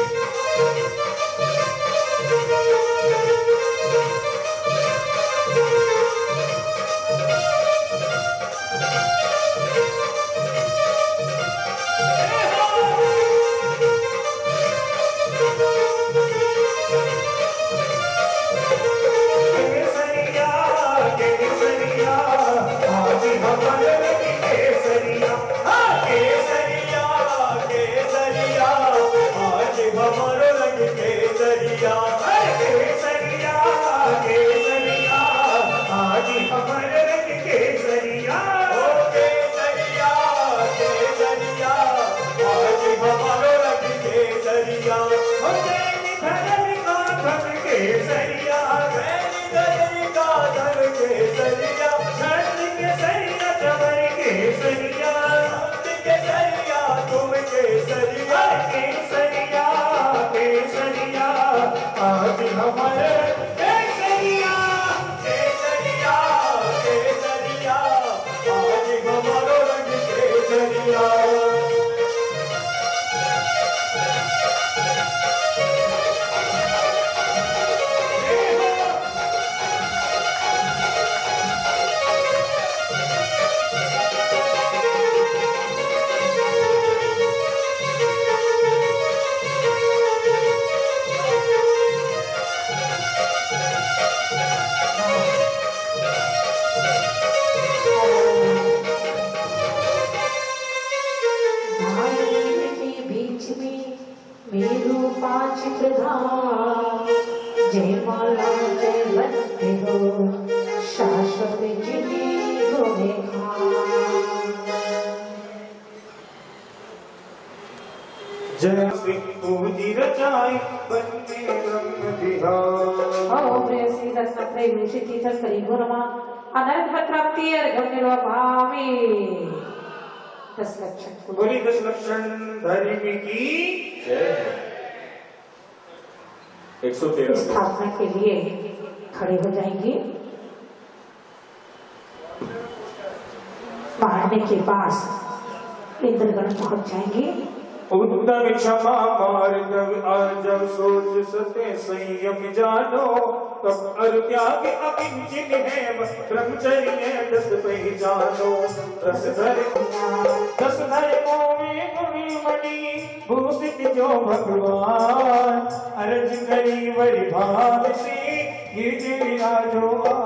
जय श्री पूजी रचाई बन्ने ब्रह्म बिहार। ओम प्रिय श्री दत्तात्रेय ऋषि तीर्थ करी गुणमा अनंत प्राप्ति अर्घम निर्वाभामि। 10 लक्षण बोली 10 लक्षण धर्म की जय। 113 स्थापना के लिए खड़े हो जाएंगे। पहाड़ने के पास इंद्रगण पहुंच जाएंगे। उद्धव क्षमा मार्ग जब सोच सते संयम जानो, तब अर त्याग अकिंचित है ब्रह्मचर्य 10 पहचानो। 10 धर्मों में गुणी मणि भूषित जो भगवान, अर्ज करी वरी भाव से गिरिराजो।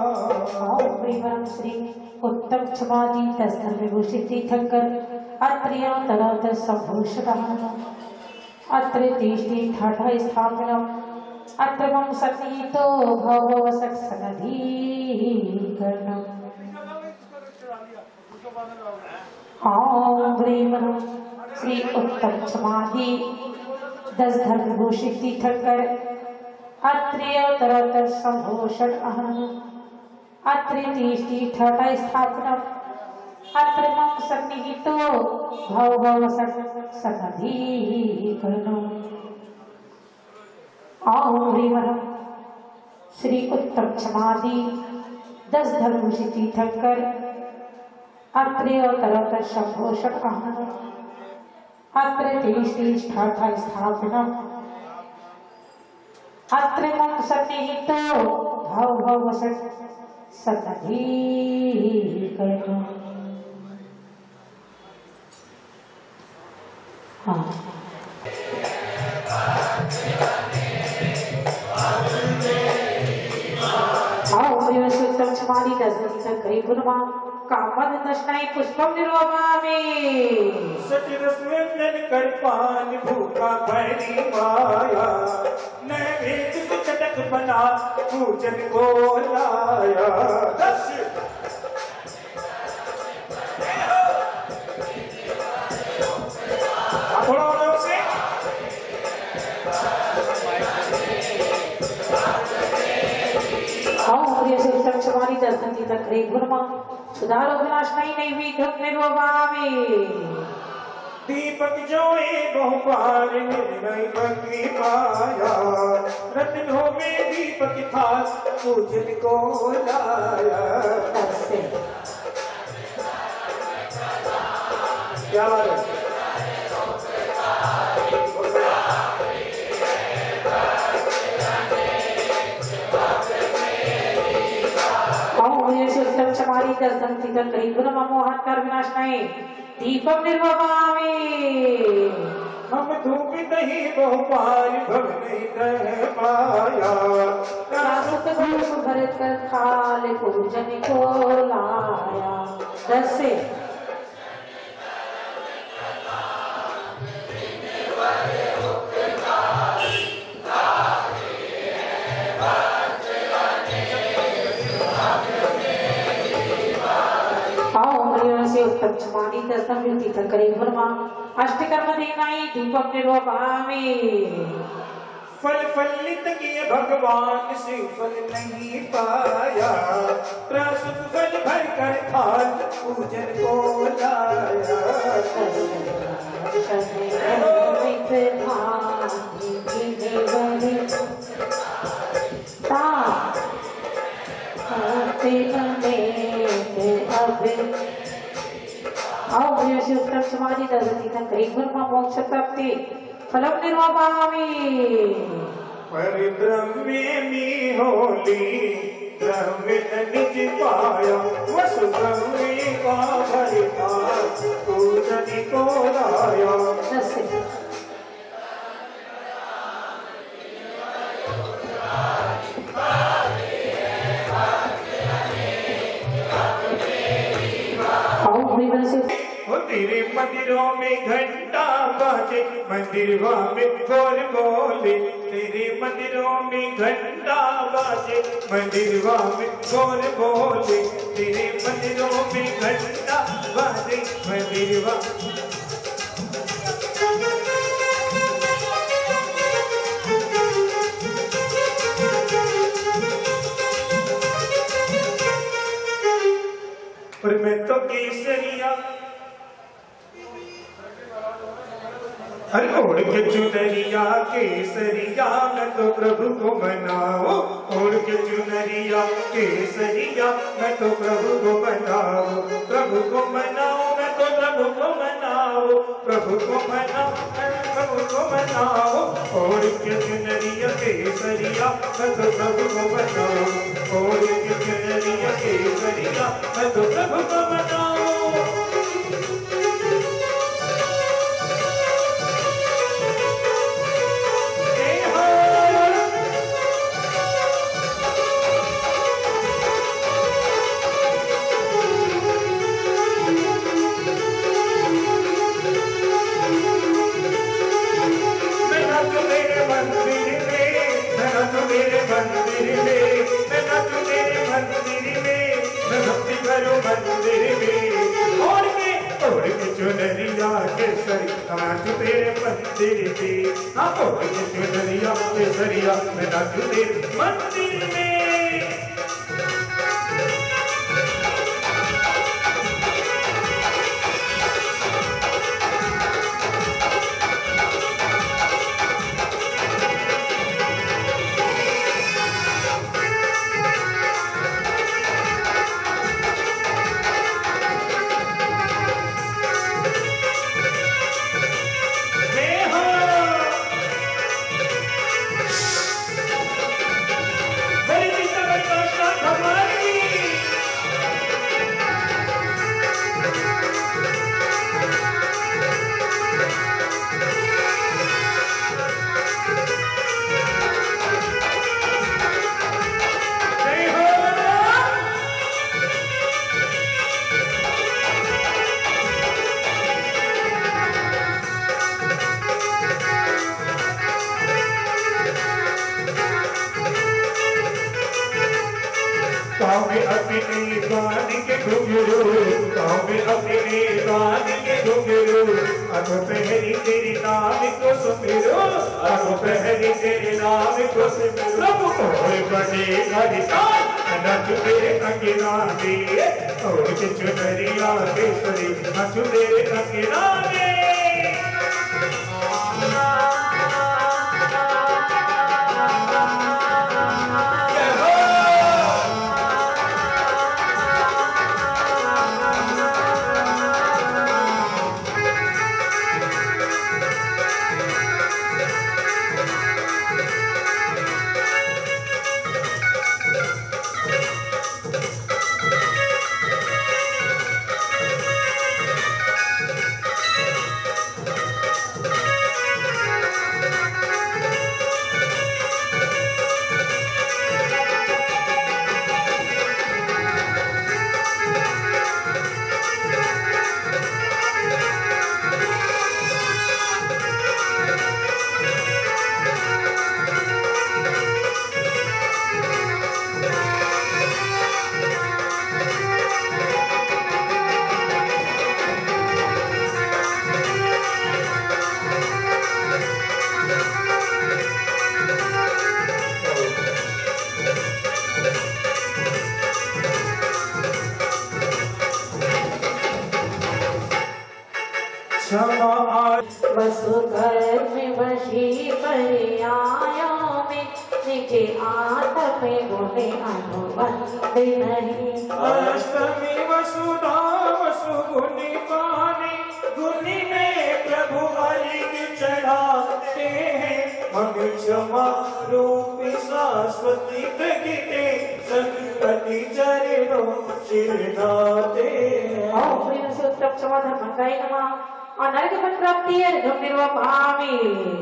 श्री उत्तम क्षमादि 10 धर्म विभूषित तीर्थंकर अत्र्यांतरात संभूषणः अत्र तिष्ठति ठाठा स्थापनम् अत्र मम सन्निहितो भव सत्सनधीकरणम्। ओम ह्रीं श्री उत्तम क्षमादि 10 धर्म विभूषित तीर्थंकर अत्र्यांतरात संभूषणः अत्र तिष्ठति ठाठा स्थापनम् अत्र मम सन्निहितो भव सन्निधिकरणम्। ओम ह्रीं श्री उत्तम क्षमादि 10 धर्म विभूषित तीर्थंकर अत्र्यांतरात संभूषणः अत्र तिष्ठति ठाठा स्थापनम् अत्र मम सन्निहितो भव सन्निधिकरणम्। हाँ गुणमा कामद दशनाई पुष्पम निरोमामि सचरस व्यंजन कर पान भूखा भरी माया नैवेद्य से चटक बना पूजन को लाया क्षमारी दर्शनती तक्रे गुणमा सुधारो विनाशनाई नैवेद्यम निरोमामि दीपक जोए बहुपार निर्णय भक्ति पाया रत्नों में दीपक था पूजन को लाया क्या बात है क्षमारी दर्शनती तक्रे गुणमा मोहन कर विनाशनाई दीपम निर्वमामि हम धूप नहीं बहुपार भव नहीं रह पाया सासुत धूप भर कर थाल पूजन को लाया दसे क्षमानी दर्शन युक्ति तकरे गुणमा अष्टकर्म देनाई धूपम निरोमामि फल फलित किए भगवान से फल नहीं पाया प्रसुत फल भर कर थाल पूजन को लाया समाधि दर्शनी तकरे गुणमा मोक्ष प्राप्ति फलम निर्वापामि परिद्रव्य में होली द्रव्य निज पाया वसुद्रव्य का भरिता पूजन को लाया तेरे मंदिरों में घंटा बाजे मंदिरवा में गोर बोले तेरे मंदिरों में घंटा बाजे मंदिरवा में गोर बोले तेरे मंदिरों में घंटा बाजे मंदिरवा पर मैं तो केसरिया ओढ़ के चुनरिया केसरिया मैं तो प्रभु को मनाओ ओढ़ के चुनरिया केसरिया मैं तो प्रभु को मनाओ प्रभु को मनाओ मैं तो प्रभु को मनाओ प्रभु को मनाओ प्रभु को मनाओ ओढ़ के चुनरिया केसरिया मैं तो प्रभु को मनाओ ओढ़ के चुनरिया केसरिया मैं तो प्रभु को मनाओ चुनरिया केसरी नाचू तेरे मंदिर में हाँ चुनरिया केसरिया मैं नाचू तेरे मंदिर में घुंघरू कौम अपने दान के घुंघरू अब पहली तेरे नाम को सुमिरो अब पहली तेरे नाम को सुमिरो और बड़े घरिसान नच तेरे अंगना में और किचु दरिया केसरी नच तेरे अंगना में वसुधर में बशी पर्यायों में निजे आत्म में गुणे अनुबंध नहीं अष्टमी वसुधा वसुगुनि पानी गुनि में प्रभु हरि चढ़ाते हैं हम क्षमा रूपी सरस्वती प्रगटे संगति चरणों चिरनाते हैं ओम प्रिय सूत्र समाधान मंगाई नमः अनर्घ प्राप्ति निर्वभामी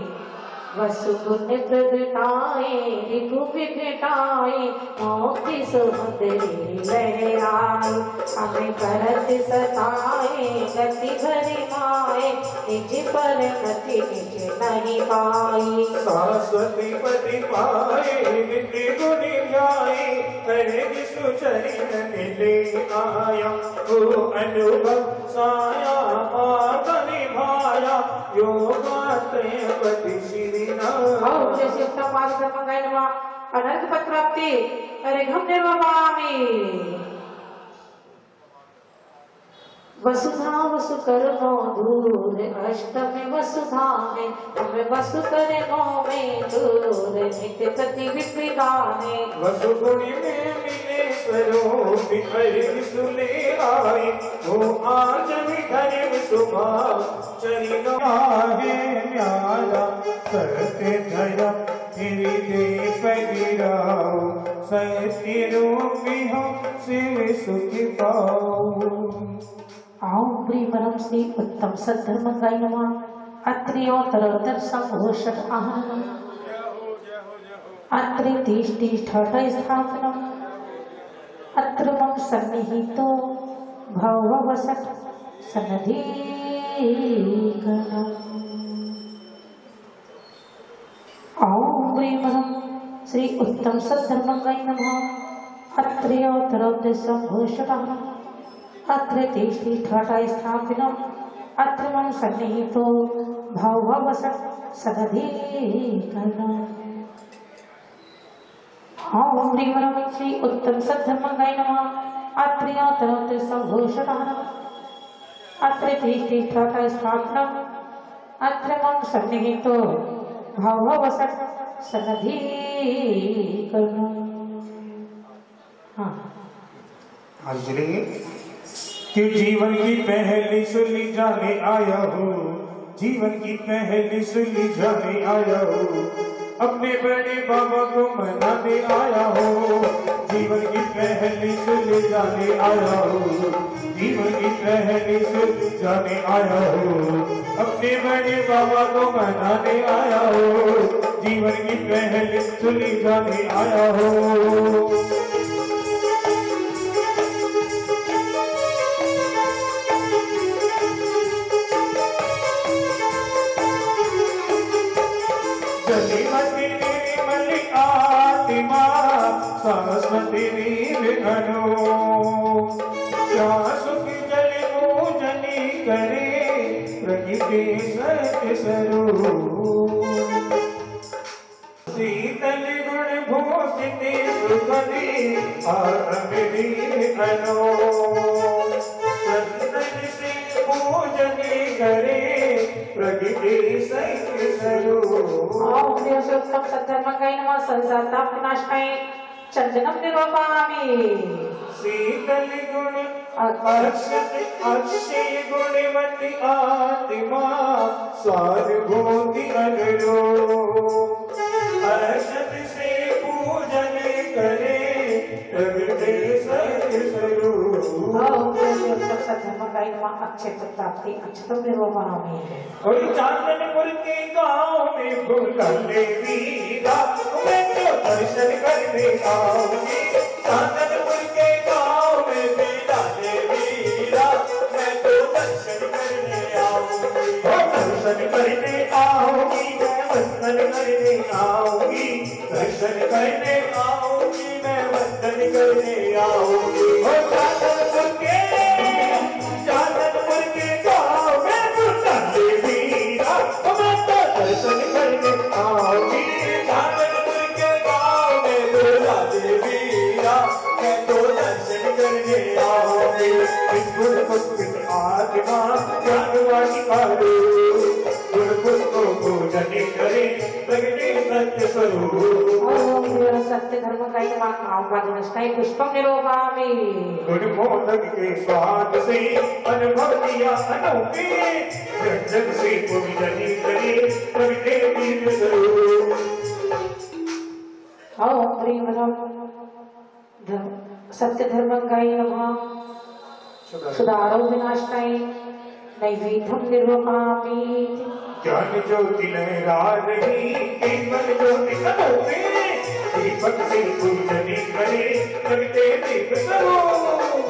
वसुगुण प्रगटाए रिपु विघटाए मोक्ति सुंदरी लहराए हमें करत सताए गति भरी माए निज पर गति निज नहीं पाई सरस्वती पति पाए नित्य गुणि ध्याए करेगी सुचरित मिले आया वो अनुभव साया मार्ग निभाया योगात्रयपति श्री ओम जैसे उत्तम पाद मंगाई नमः अनर्घ प्राप्ति अर्घ्यं निर्वभामि वसुधा वसु करो दूर अष्टमी वसुधा में हमें वसु करे में दूर नित्य प्रति विदाने वसु गुणि में मिले स्वरूप हरि सुने आए वो आज विधर्म सुभा चरित आहे न्याला सत्य धर्म हृदय पगिराओ सत्य रूपी हो शिव सुखी पाओ आओ प्रियवरम श्री उत्तम सद्धर्म गाय नमः अत्रियोत्तरोत्तर संघोषक आहनम अत्रि तिष्ठिष्ठट स्थापनम अत्र मम सन्निहितो भववसत सन्निधिकरणम आओ प्रियवरम श्री उत्तम सद्धर्म गाय नमः अत्रियोत्तरोत्तर संघोषक आहनम अत्र तिष्ठिष्ठट स्थापिनम् अत्र मम सन्निहितो भववसत् सदधिकरणम् ओम प्रियवरम श्री उत्तम सद्धर्मंगाय नमः अत्रियोत्तरोत्तर संघोषणम् अत्र तिष्ठिष्ठट स्थापिनम् अत्र मम सन्निहितो भववसत् सदधिकरणम् हाँ हाजरी कि जीवन की पहली सुली जाने आया हूँ जीवन की पहली सुली जाने आया हूँ अपने बड़े बाबा को मनाने आया हूँ जीवन की पहली सुली जाने आया हूँ जीवन की पहली सुली जाने आया हूँ अपने बड़े बाबा को मनाने आया हूँ जीवन की पहली सुली जाने आया हूँ सरस्वती नील घनो करे प्रकृति सत्य स्वरूप शीतल गुण भूषित सुखदी आत्मविधि अनो सत्य से पूजन करे प्रकृति सत्य स्वरूप चंदनम निरूपामि शीतल गुण अक्षय गुणवती आत्मा स्वानुभूति अनुरूप अर्षद से पूजन करे प्रकृति सत्य स्वरूप अक्षय प्राप्ति अक्षतम निरूपामि और चांदनपुर के गाँव में भूले वीरा मैं तो दर्शन करने आऊंगी चांदनपुर के गाँव में भूले वीरा मैं तो दर्शन करने आऊंगी दर्शन करने आऊंगी मैं वंदन करने आऊंगी दर्शन करने आऊंगी मैं वंदन करने आऊंगी चांदनपुर के गाँव में भूले वीरा मैं तो दर्शन करने आऊंगी चांदनपुर के गाँव में भूले वीरा मैं तो दर्शन करने आऊंगी गुण पुष्पित आत्मा ज्ञानवाणी कालो गुण पुष्पो पूजन करे प्रगटे सत्य स्वरूप सत्य धर्म का पुष्पम निरूपामि गुण मोदक के स्वाद से अनुभव दिया अनोखे व्यंजन से पूजन करे प्रगटे दिव्य स्वरूप सत्य धर्म गाय नमः सुधारो विनाशाय नैवेद्यम निरूपामि ज्ञान ज्योति लहरा रही केवल ज्योति अनोखे दीपक से पूजन करे प्रगटे दिव्य स्वरूप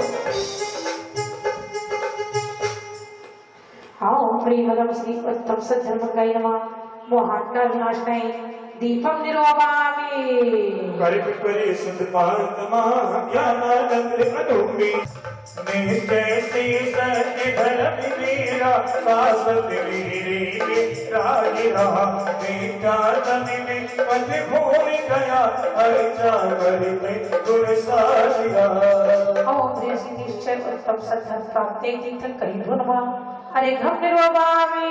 प्रियवरम श्री उत्तम सद्धर्म गाय नमः मोहांता विनाशाय दीपम निरूपामि कर्म करे सदपात्मा ज्ञानानंद अनूपी निश्चय से सत्य धर्म मेरा शाश्वत मेरे राज रहा बेटा तन में पथ भूल गया अर्चा करते गुण साशिया प्रिय श्री निश्चय उत्तम सद्धर्म प्राप्ते तीर्थ करी नमः अरे घम निरूपामि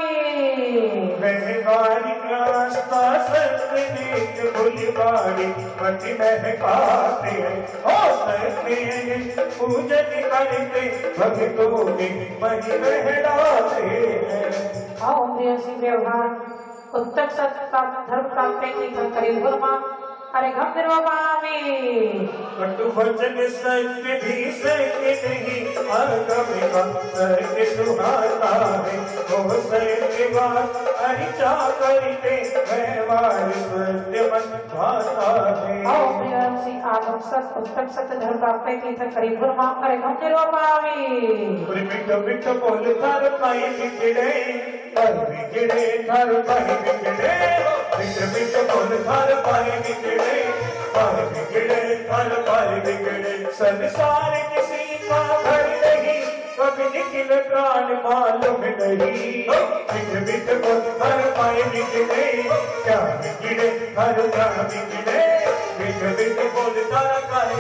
महकारी रास्ता सत्य देख भूलवारी पति महकाते हैं और सत्य पूजन करते भक्तों में मही बहलाते हैं प्रिय श्री व्यवहार उत्तम सत्य धर्म प्राप्ते तीर्थ करी नमः अरे घम निरूपामि कटु वचन सत्य भी सत्य नहीं आगम का सत्य सुहाता है वो सत्य बात अरिचा करते व्यवहार सत्य मन भाता है प्रिय श्री आगम सत्य उत्तम सत्य धर्म प्राप्ते तीर्थ करी नमः अरे घम निरूपामि मिट मिट बोल थार पाई बिगड़े पर बिगड़े थार पाई बिगड़े मिट मिट बोल थार पाई बिगड़े पर बिगड़े थार पाई बिगड़े संसार किसी का घर नहीं कभी निकल प्राण मालूम नहीं मिट मिट बोल थार पाई बिगड़े क्या बिगड़े थार क्या बिगड़े मिट मिट बोल थार काय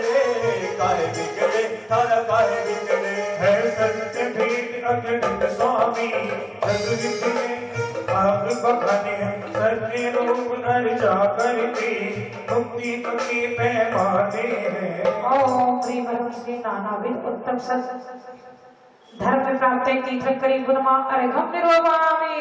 बिगड़े थार काय बिगड़े है सत्य भेद अखंड स्वामी सदगुरु में आप बखाने सत्य रूप अर्चा करते मुक्ति के पैमाने हैं प्रिय श्री नानाविध उत्तम सत्य धर्म प्राप्त तीर्थ करी नमः अरे घम निरूपामि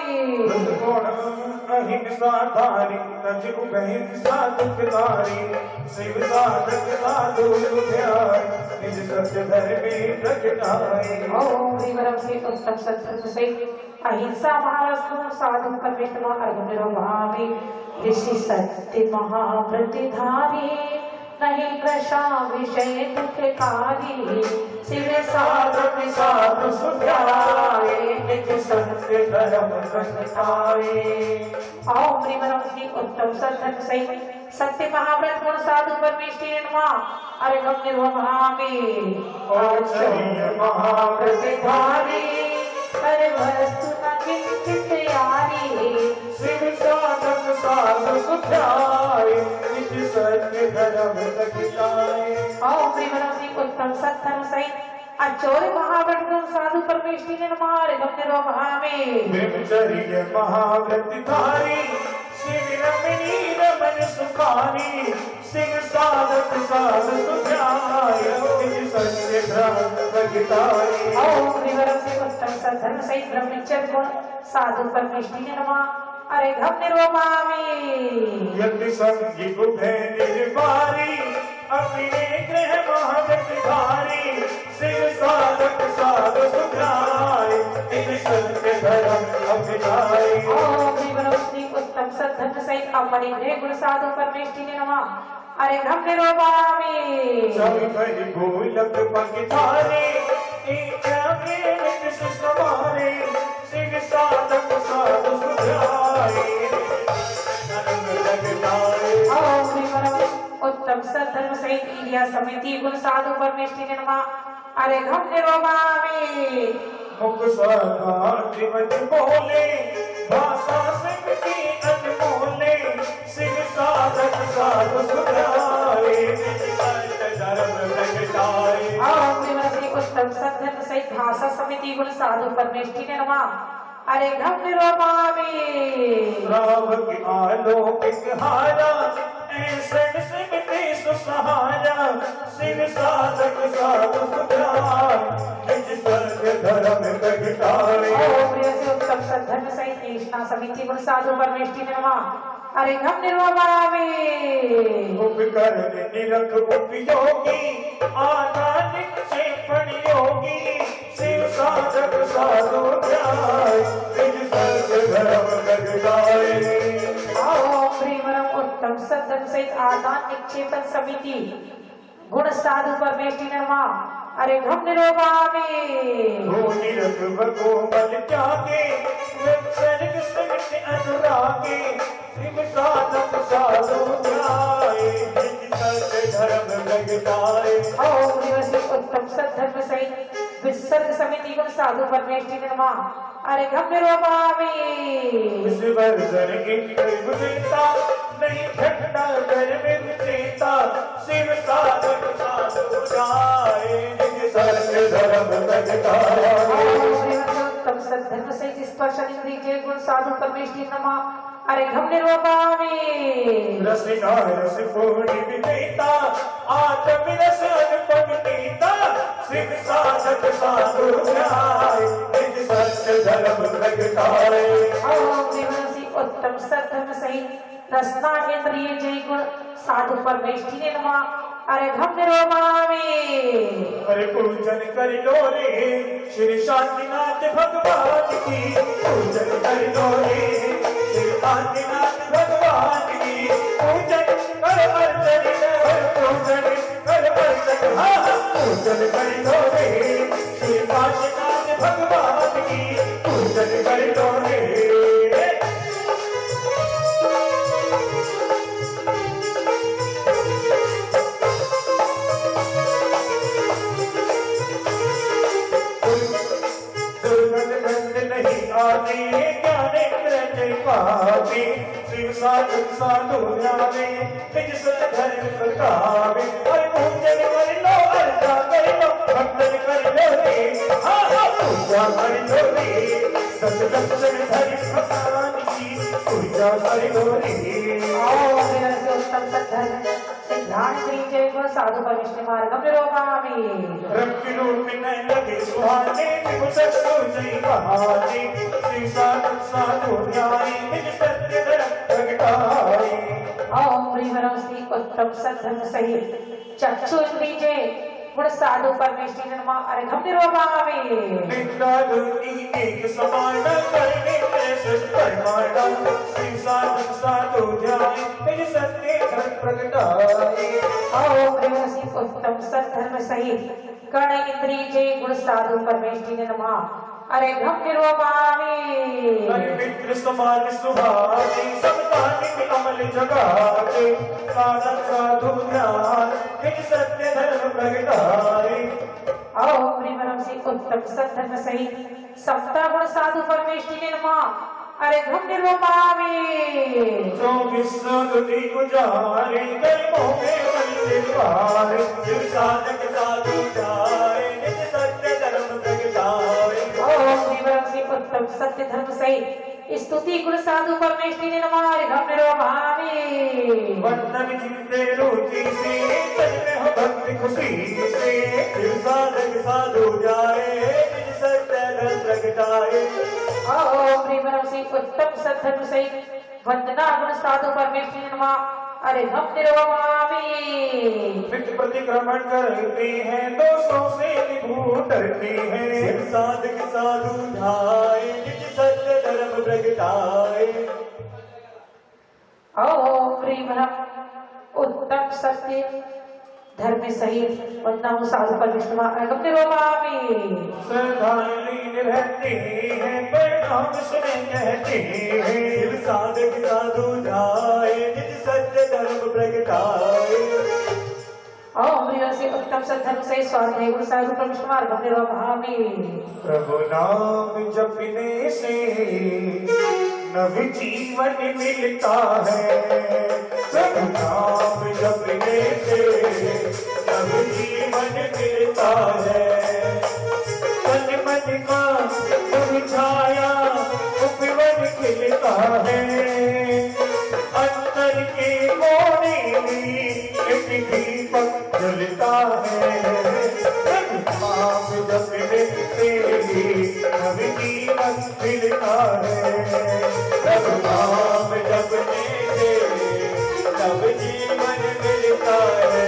अहिंसा धारी तज उभहिंसा दुखधारी शिव साधक साधु प्यार निज सत्य धर्मे प्रगटाए प्रियवरम से उत्तम सत्य से अहिंसा महाराष्ट्र साधु कर्मिष्ठमा अरे घम निरूपामि ऋषि सत्य महाव्रतिधारी नहीं कृषा विषय दुखकारी शिव साधक साधु सुधारे निज सत्य धर्म प्रगटाए प्रियवरम श्री उत्तम सत्य से सत्य महाव्रत गुण साधु परमेश्वरी नमः अरे घम निरूपामि महाव्रतिधारी ध्याए निज सत्य धर्म तकिताए। ओम प्रियवरम श्री उत्तम सत्धर्म सहित अचोर महाव्रत साधु परमेष्टि ने नमारे भक्त रोभावे ब्रह्मचर्य महाव्रत धारी शिव रमणी रमन सुखानी सिंह साधक साध सुध्याय निज सत्य धर्म तकिताए। ओम प्रियवरम श्री उत्तम सत्धर्म सहित ब्रह्मचर्य गुण साधु परमेष्टि ने नमा अरे घम निर्वामी यज्ञ संगी गुभे निर्वारी अपने ग्रह महाव्रत धारी सिंह साधक साध सुध्याय निज सत्य धर्म अभिनाय। ओम प्रियवरम श्री उत्तम सत्धर्म सहित अपने गृह गुण साधु परमेष्टि ने नमा अरे घम निर्वामी सभी भज भूलक पंखधारे एक प्रेम सुसमारे सिंह साधक साध सुध्याय धर्म जगताए। ओम प्रियवरम उत्तम सत्धर्म सहित इंडिया समिति गुण साधु परमेष्टि ने नमा अरे घम निर्वामी मुख स्वाभाविक बोले भाषा सिंह की अनमोले सिंह साधक साधु सुध्याय निज सत्य धर्म प्रगटाए। ओम प्रियवरम उत्तम सत्धर्म सहित भाषा समिति गुण साधु परमेष्टि ने नमा अरे घम निर्वामी श्रावक आलोकिक हारा ऐसन सिमते सुसहारा सिंह साधक साधु सुध्याय निज सत्य धर्म प्रगटाए। ओम प्रिय उत्तम सत्धर्म सहित निष्ठा समिति गुण साधु परमेष्टि ने नमा अरे घम निर्वामी उपकर निरख उपयोगी आदानिक क्षेपण योगी शिव साधक साधु ध्याय निज सत्य धर्म प्रगटाए। ओम प्रियवरम उत्तम सत्धर्म सहित आदान निक्षेपन समिति गुण साधु परमेष्टि ने नमा अरे घम निर्वामी निरख भगो बल त्यागे विसर्ग समित अनुरागे शिव साधक साधु ध्याय निज सत्य धर्म प्रगटाए। ओम प्रियवरम उत्तम सत्धर्म सहित विसर्ग समिति गुण साधु परमेष्टि ने नमा अरे घम निर्वामी विवर्धन इंद्र देता नहीं ठंडा गर्म चेता शिव साधक साधु ध्याय निज सत्य धर्म प्रगटाए। उत्तम सत्धर्म सहित स्पर्श इंद्रिय जय गुण साधु परमेष्टि नमा अरे घम निर्वामी रसिका रस पूर्ण विजेता आत्म रस अनुपम नीता शिव साधक साधु ध्याय निज सत्य धर्म प्रगटाए। ओम प्रियवरम उत्तम सत्धर्म सहित रसना इंद्रिय जय गुण साधु परमेष्टि ने नमा अरे घम निर्वामी अरे पूजन कर लो रे श्री शांतिनाथ भगवान की पूजन कर लो रे श्री शांतिनाथ भगवान की पूजन कर अर्चन पूजन कर अर्चन पूजन कर लो रे श्री शांतिनाथ भगवान की पूजन कर लो रे। पावे शिव साधक साधु ध्यावे निज सत्य धर्म प्रतापे और पूजन कर लो अर्चा कर लो भक्तन कर लो रे पूजा कर लो रे दस दर्शन धरि भगवान की पूजा कर लो रे। ओम प्रियवरम उत्तम सत्धर्म सिद्धांत इंद्रिय जय गुण साधु परमेष्टि मार्गम निर्वामी रक्ति रूप में लगे सुहाने विभूषण जय बहाने शिव साधक साधु ध्याय निज सत्य धर्म प्रगटाए। ओम प्रियवरम श्री उत्तम सत्धर्म सहित चक्षु इंद्रिय जय गुण साधु परमेष्टि ने नमा अरे घम निर्वामी नित्यादुनी एक समान करने में सच परमाणा शिव साधक साधु ध्याय निज सत्य धर्म प्रगटाए। ओम प्रियवरम श्री उत्तम सत्धर्म सहित कर्ण इंद्रिय जय गुण साधु परमेष्टि ने नमा अरे घम निर्वामी अरे मित्र समान सुहाने समतानि में अमल जगाते साधक साधु ध्यान निज सत्य धर्म प्रगटाए। ओम प्रियवरम श्री उत्तम सत्धर्म सहित सप्ताह गुण साधु परमेष्टि ने नमा अरे घम निर्वपामी 24 नदी गुजारे गए मोहे मंदिर द्वारे शिव साधक साधु जाए निज सत्य धर्म प्रगटाए ओम श्री उत्तम सत्य धर्म सहित स्तुति गुण साधु परमेश्वरी ने नमारे घम निर्वपामी वंदन जिनते रुचि से चलने हो भक्ति खुशी से शिव साधक साधु जाए निज सत्य धर्म प्रगटाए ओम श्री उत्तम सत्य धर्म सहित वंदना गुण साधु परमेश्वरी ने नमारे अरे घम निर्वपामी नित्य प्रतिक्रमण करते हैं दोषों से निभू डरते हैं शिव साधक साधु जाए निज सत्य धर्म प्रगटाए ओम प्रिय उत्तम सत्य धर्म सहित वंदना साधु परमेश्वर अगम निर्वपामी श्रद्धालीन रहते हैं परिणाम सुने कहते हैं शिव साधक साधु जाए निज सत्य धर्म प्रगटाए ओम प्रिय उत्तम सत्य धर्म सहित स्वाध्याय गुण साधु परमेश्वर अगम निर्वपामी प्रभु नाम जपने से नव जीवन मिलता है प्रभु नाम जपने से नव जीवन मिलता है तन मन का मुरझाया उपवन खिलता है अंतर के कोने में एक दीपक जलता है नाम जपने से नव जीवन मिलता है प्रभु नाम जपने से नव जीवन मिलता है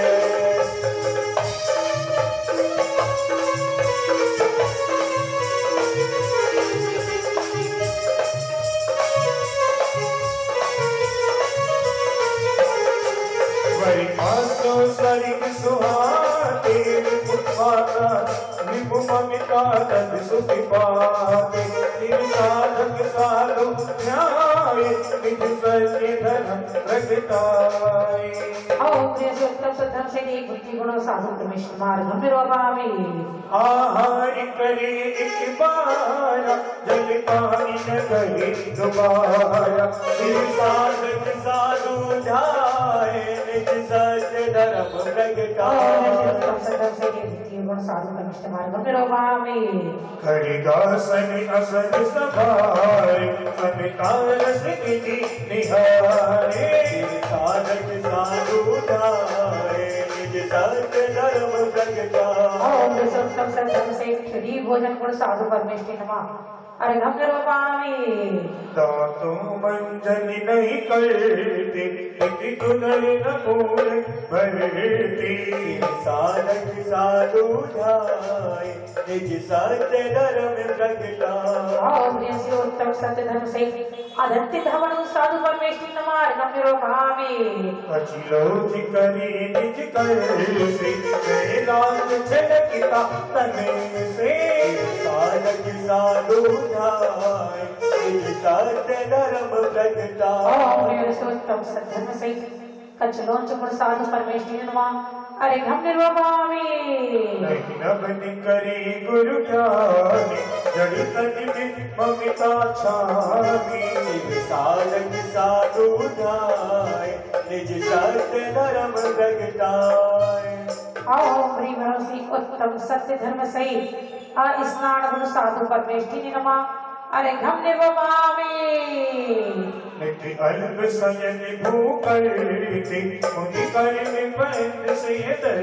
स्वर्ग सुहाते मुखाता विभु ममिता तद सुखि पाते शिव साधक साधु न्याय निज सत्य धर्म प्रगटाए ओम प्रिय उत्तम सत्य धर्म सहित बुद्धि गुण साधु परमेश्वर अगम निर्वपामी आहार करे एक बार जल पानी न करे दोबारा शिव साधक साधु जाए निज सत्य धर्म प्रगटाए खड़िगासन असन सभारे अमितार सिद्धि निहारे साधक साधु जाए निज सत्य धर्म प्रगटाए भोजन गुण साधु परमेश्वरी नमः अरे घम निर्वपामी दातों मंजन नहीं करते इति तुदर न भूल भरते साधक साधु जाए निज सत्य धर्म प्रगटाए उत्तम सत्य धर्म से अधंति धवन साधु परमेश्वरी नमः घम निर्वपामी अचिलोच करी निज कर से वेदांत झलकिता तने से साधक साधु जाए निज सत्य धर्म प्रगटाए उत्तम सत्य धर्म से कचलोंच गुण साधु परमेश्वरी नमः अरे घम निर्वपामी नबन करी गुरु ज्ञानी जड़ तन में ममिता छानी साधक साधु जाए निज सत्य धर्म प्रगटाए ओम प्रिय भरोसी उत्तम सत्य धर्म सहित स्नान गुण साधु परमेश्वरी नमः अरे घम निर्वपामी नित्य अल्प सयन भूकरते मुनि कर्म बंद से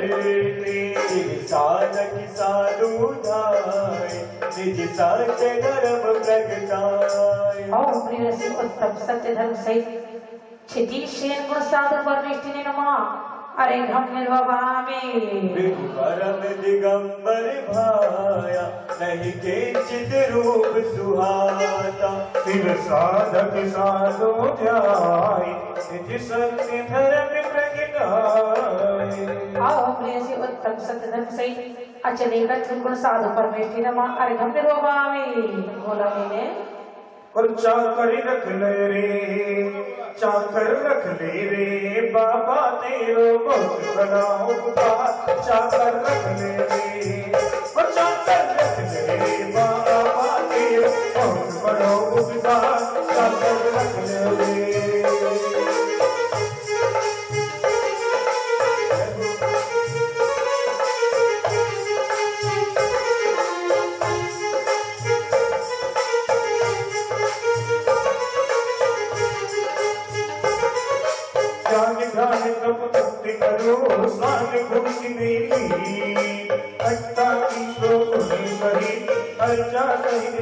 डरते साधक साधु जाए निज सत्य धर्म प्रगटाए ओम प्रिय उत्तम सत्य धर्म सहित क्षिति शेन गुण साधु परमेश्वरी नमः अरे घम निर्वपामी परम दिगंबर भाया नहीं किंचित रूप सुहाता शिव साधक साधु ध्याय निज सत्य धर्म प्रगटाए आओ प्रिय उत्तम सत्य धर्म सहित अचले गुण साधु परमेश्वरी नमः अरे घम निर्वपामी बोला मैंने और चाकर रख ले रे चाकर रख ले रे बाबा तेरो बहुत बड़ा उपकार चाकर रख ले रे और चाकर रख ले रे बाबा तेरो बहुत बड़ा उपकार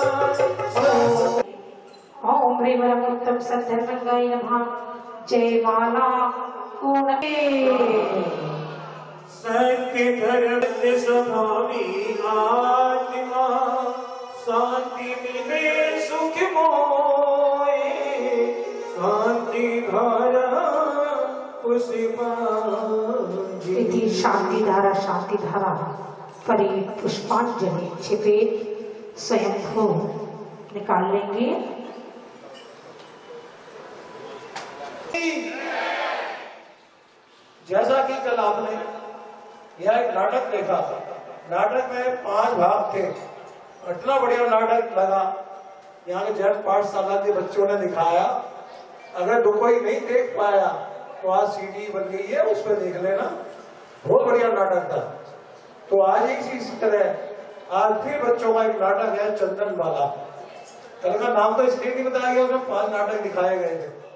ओम ह्रीं सद्धर्मंगाय नमः। जय माला सत्य धर्म स्वभावी आत्मा शांति मिले सुख मोए शांति धारा इति शांति धारा परे पुष्पांजलि छिपे स्वयंभू निकाल लेंगे। जैसा कि कल आपने यह एक नाटक देखा, नाटक में 5 भाग थे। इतना बढ़िया नाटक लगा, यहाँ के जैन पाठशाला के बच्चों ने दिखाया। अगर कोई नहीं देख पाया तो आज सीडी बन गई है, उस पर देख लेना, बहुत बढ़िया नाटक था। तो आज इसी तरह आज फिर बच्चों का एक नाटक है चंदन वाला। कल का नाम तो इसलिए नहीं बताया गया, उसमें 5 नाटक दिखाए गए थे।